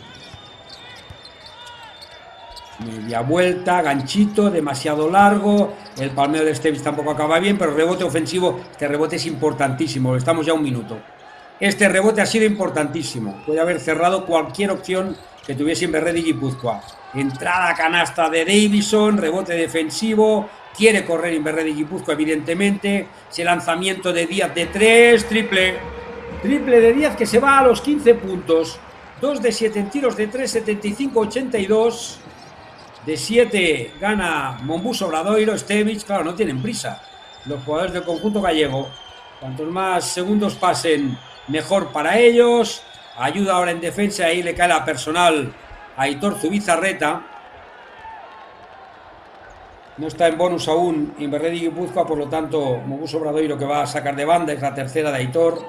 Media vuelta, ganchito, demasiado largo. El palmeo de Stevic tampoco acaba bien, pero rebote ofensivo. Este rebote es importantísimo, estamos ya a un minuto. Este rebote ha sido importantísimo. Puede haber cerrado cualquier opción que tuviese Inverredi Guipúzcoa. Entrada canasta de Davison, rebote defensivo. Quiere correr Inverredi Guipúzcoa, evidentemente. Ese lanzamiento de Díaz de tres, triple. Triple de Díaz, que se va a los quince puntos. dos de siete en tiros de tres, setenta y cinco a ochenta y dos. De siete gana Monbus Obradoiro. Stevic, claro, no tienen prisa los jugadores del conjunto gallego. Cuantos más segundos pasen, mejor para ellos. Ayuda ahora en defensa, ahí le cae la personal a Aitor Zubizarreta. No está en bonus aún Inverredi Guipúzcoa, por lo tanto Monbus Obradoiro, que va a sacar de banda, es la tercera de Aitor.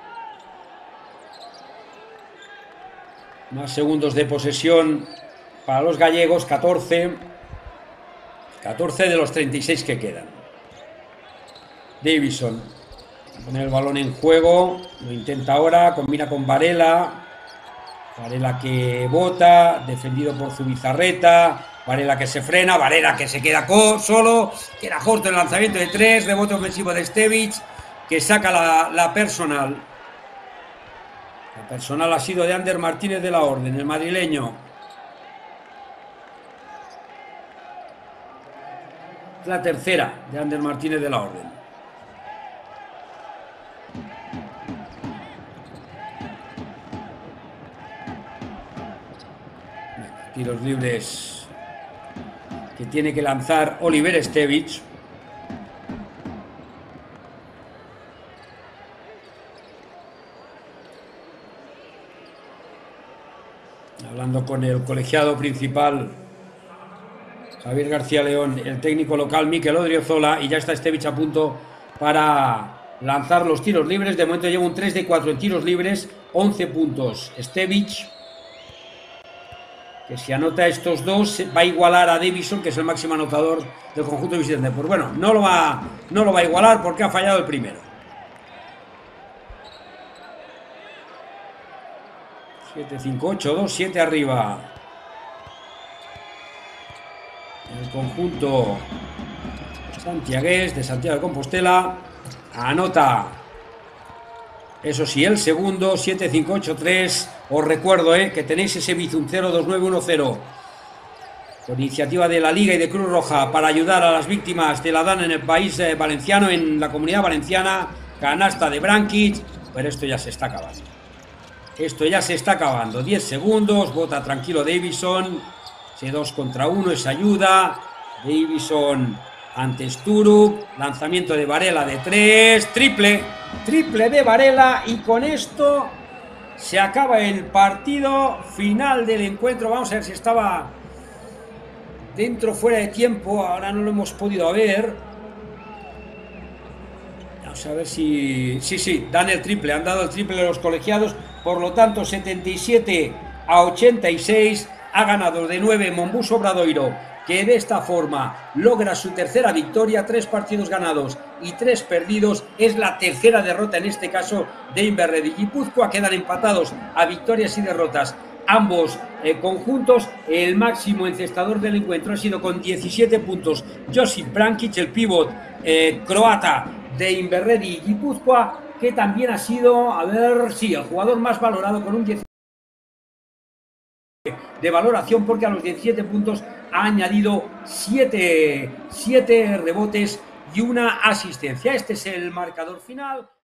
Más segundos de posesión para los gallegos, catorce. catorce de los treinta y seis que quedan. Davison pone el balón en juego, lo intenta ahora, combina con Varela. Varela que bota, defendido por Zubizarreta. Varela que se frena, Varela que se queda solo, queda corto el lanzamiento de tres, rebote ofensivo de Stevic, que saca la, la personal. La personal ha sido de Ander Martínez de la Orden, el madrileño. La tercera de Ander Martínez de la Orden. Tiros libres que tiene que lanzar Oliver Stevic. Hablando con el colegiado principal Javier García León, el técnico local Mikel Odriozola, y ya está Stevic a punto para lanzar los tiros libres. De momento lleva un tres de cuatro en tiros libres, once puntos Stevic. que si anota estos dos va a igualar a Davison, que es el máximo anotador del conjunto visitante. Pues bueno, no lo va, no lo va a igualar porque ha fallado el primero. siete, cinco, ocho, dos, siete arriba. El conjunto santiagués de Santiago de Compostela anota, eso sí, el segundo. Siete, cinco, ocho, tres. Os recuerdo eh, que tenéis ese Bizum cero dos nueve uno cero con iniciativa de la Liga y de Cruz Roja para ayudar a las víctimas de la D A N en el país eh, valenciano, en la Comunidad Valenciana. Canasta de Brankic, pero esto ya se está acabando. Esto ya se está acabando. diez segundos, bota tranquilo Davison. Ese dos contra uno, esa ayuda. Davison ante Sturuk. Lanzamiento de Varela de tres. Triple. Triple de Varela. Y con esto se acaba el partido. Final del encuentro. Vamos a ver si estaba dentro o fuera de tiempo. Ahora no lo hemos podido ver. Vamos a ver si... Sí, sí, dan el triple. Han dado el triple a los colegiados. Por lo tanto, setenta y siete a ochenta y seis. Ha ganado de nueve Monbus Obradoiro, que de esta forma logra su tercera victoria. Tres partidos ganados y tres perdidos. Es la tercera derrota en este caso de Inverred y Guipúzcoa. Quedan empatados a victorias y derrotas ambos eh, conjuntos. El máximo encestador del encuentro ha sido con diecisiete puntos Josip Brankic, el pívot eh, croata de Inverred y Guipúzcoa, que también ha sido, a ver, sí, el jugador más valorado con un diecisiete de valoración, porque a los diecisiete puntos ha añadido siete rebotes y una asistencia. Este es el marcador final.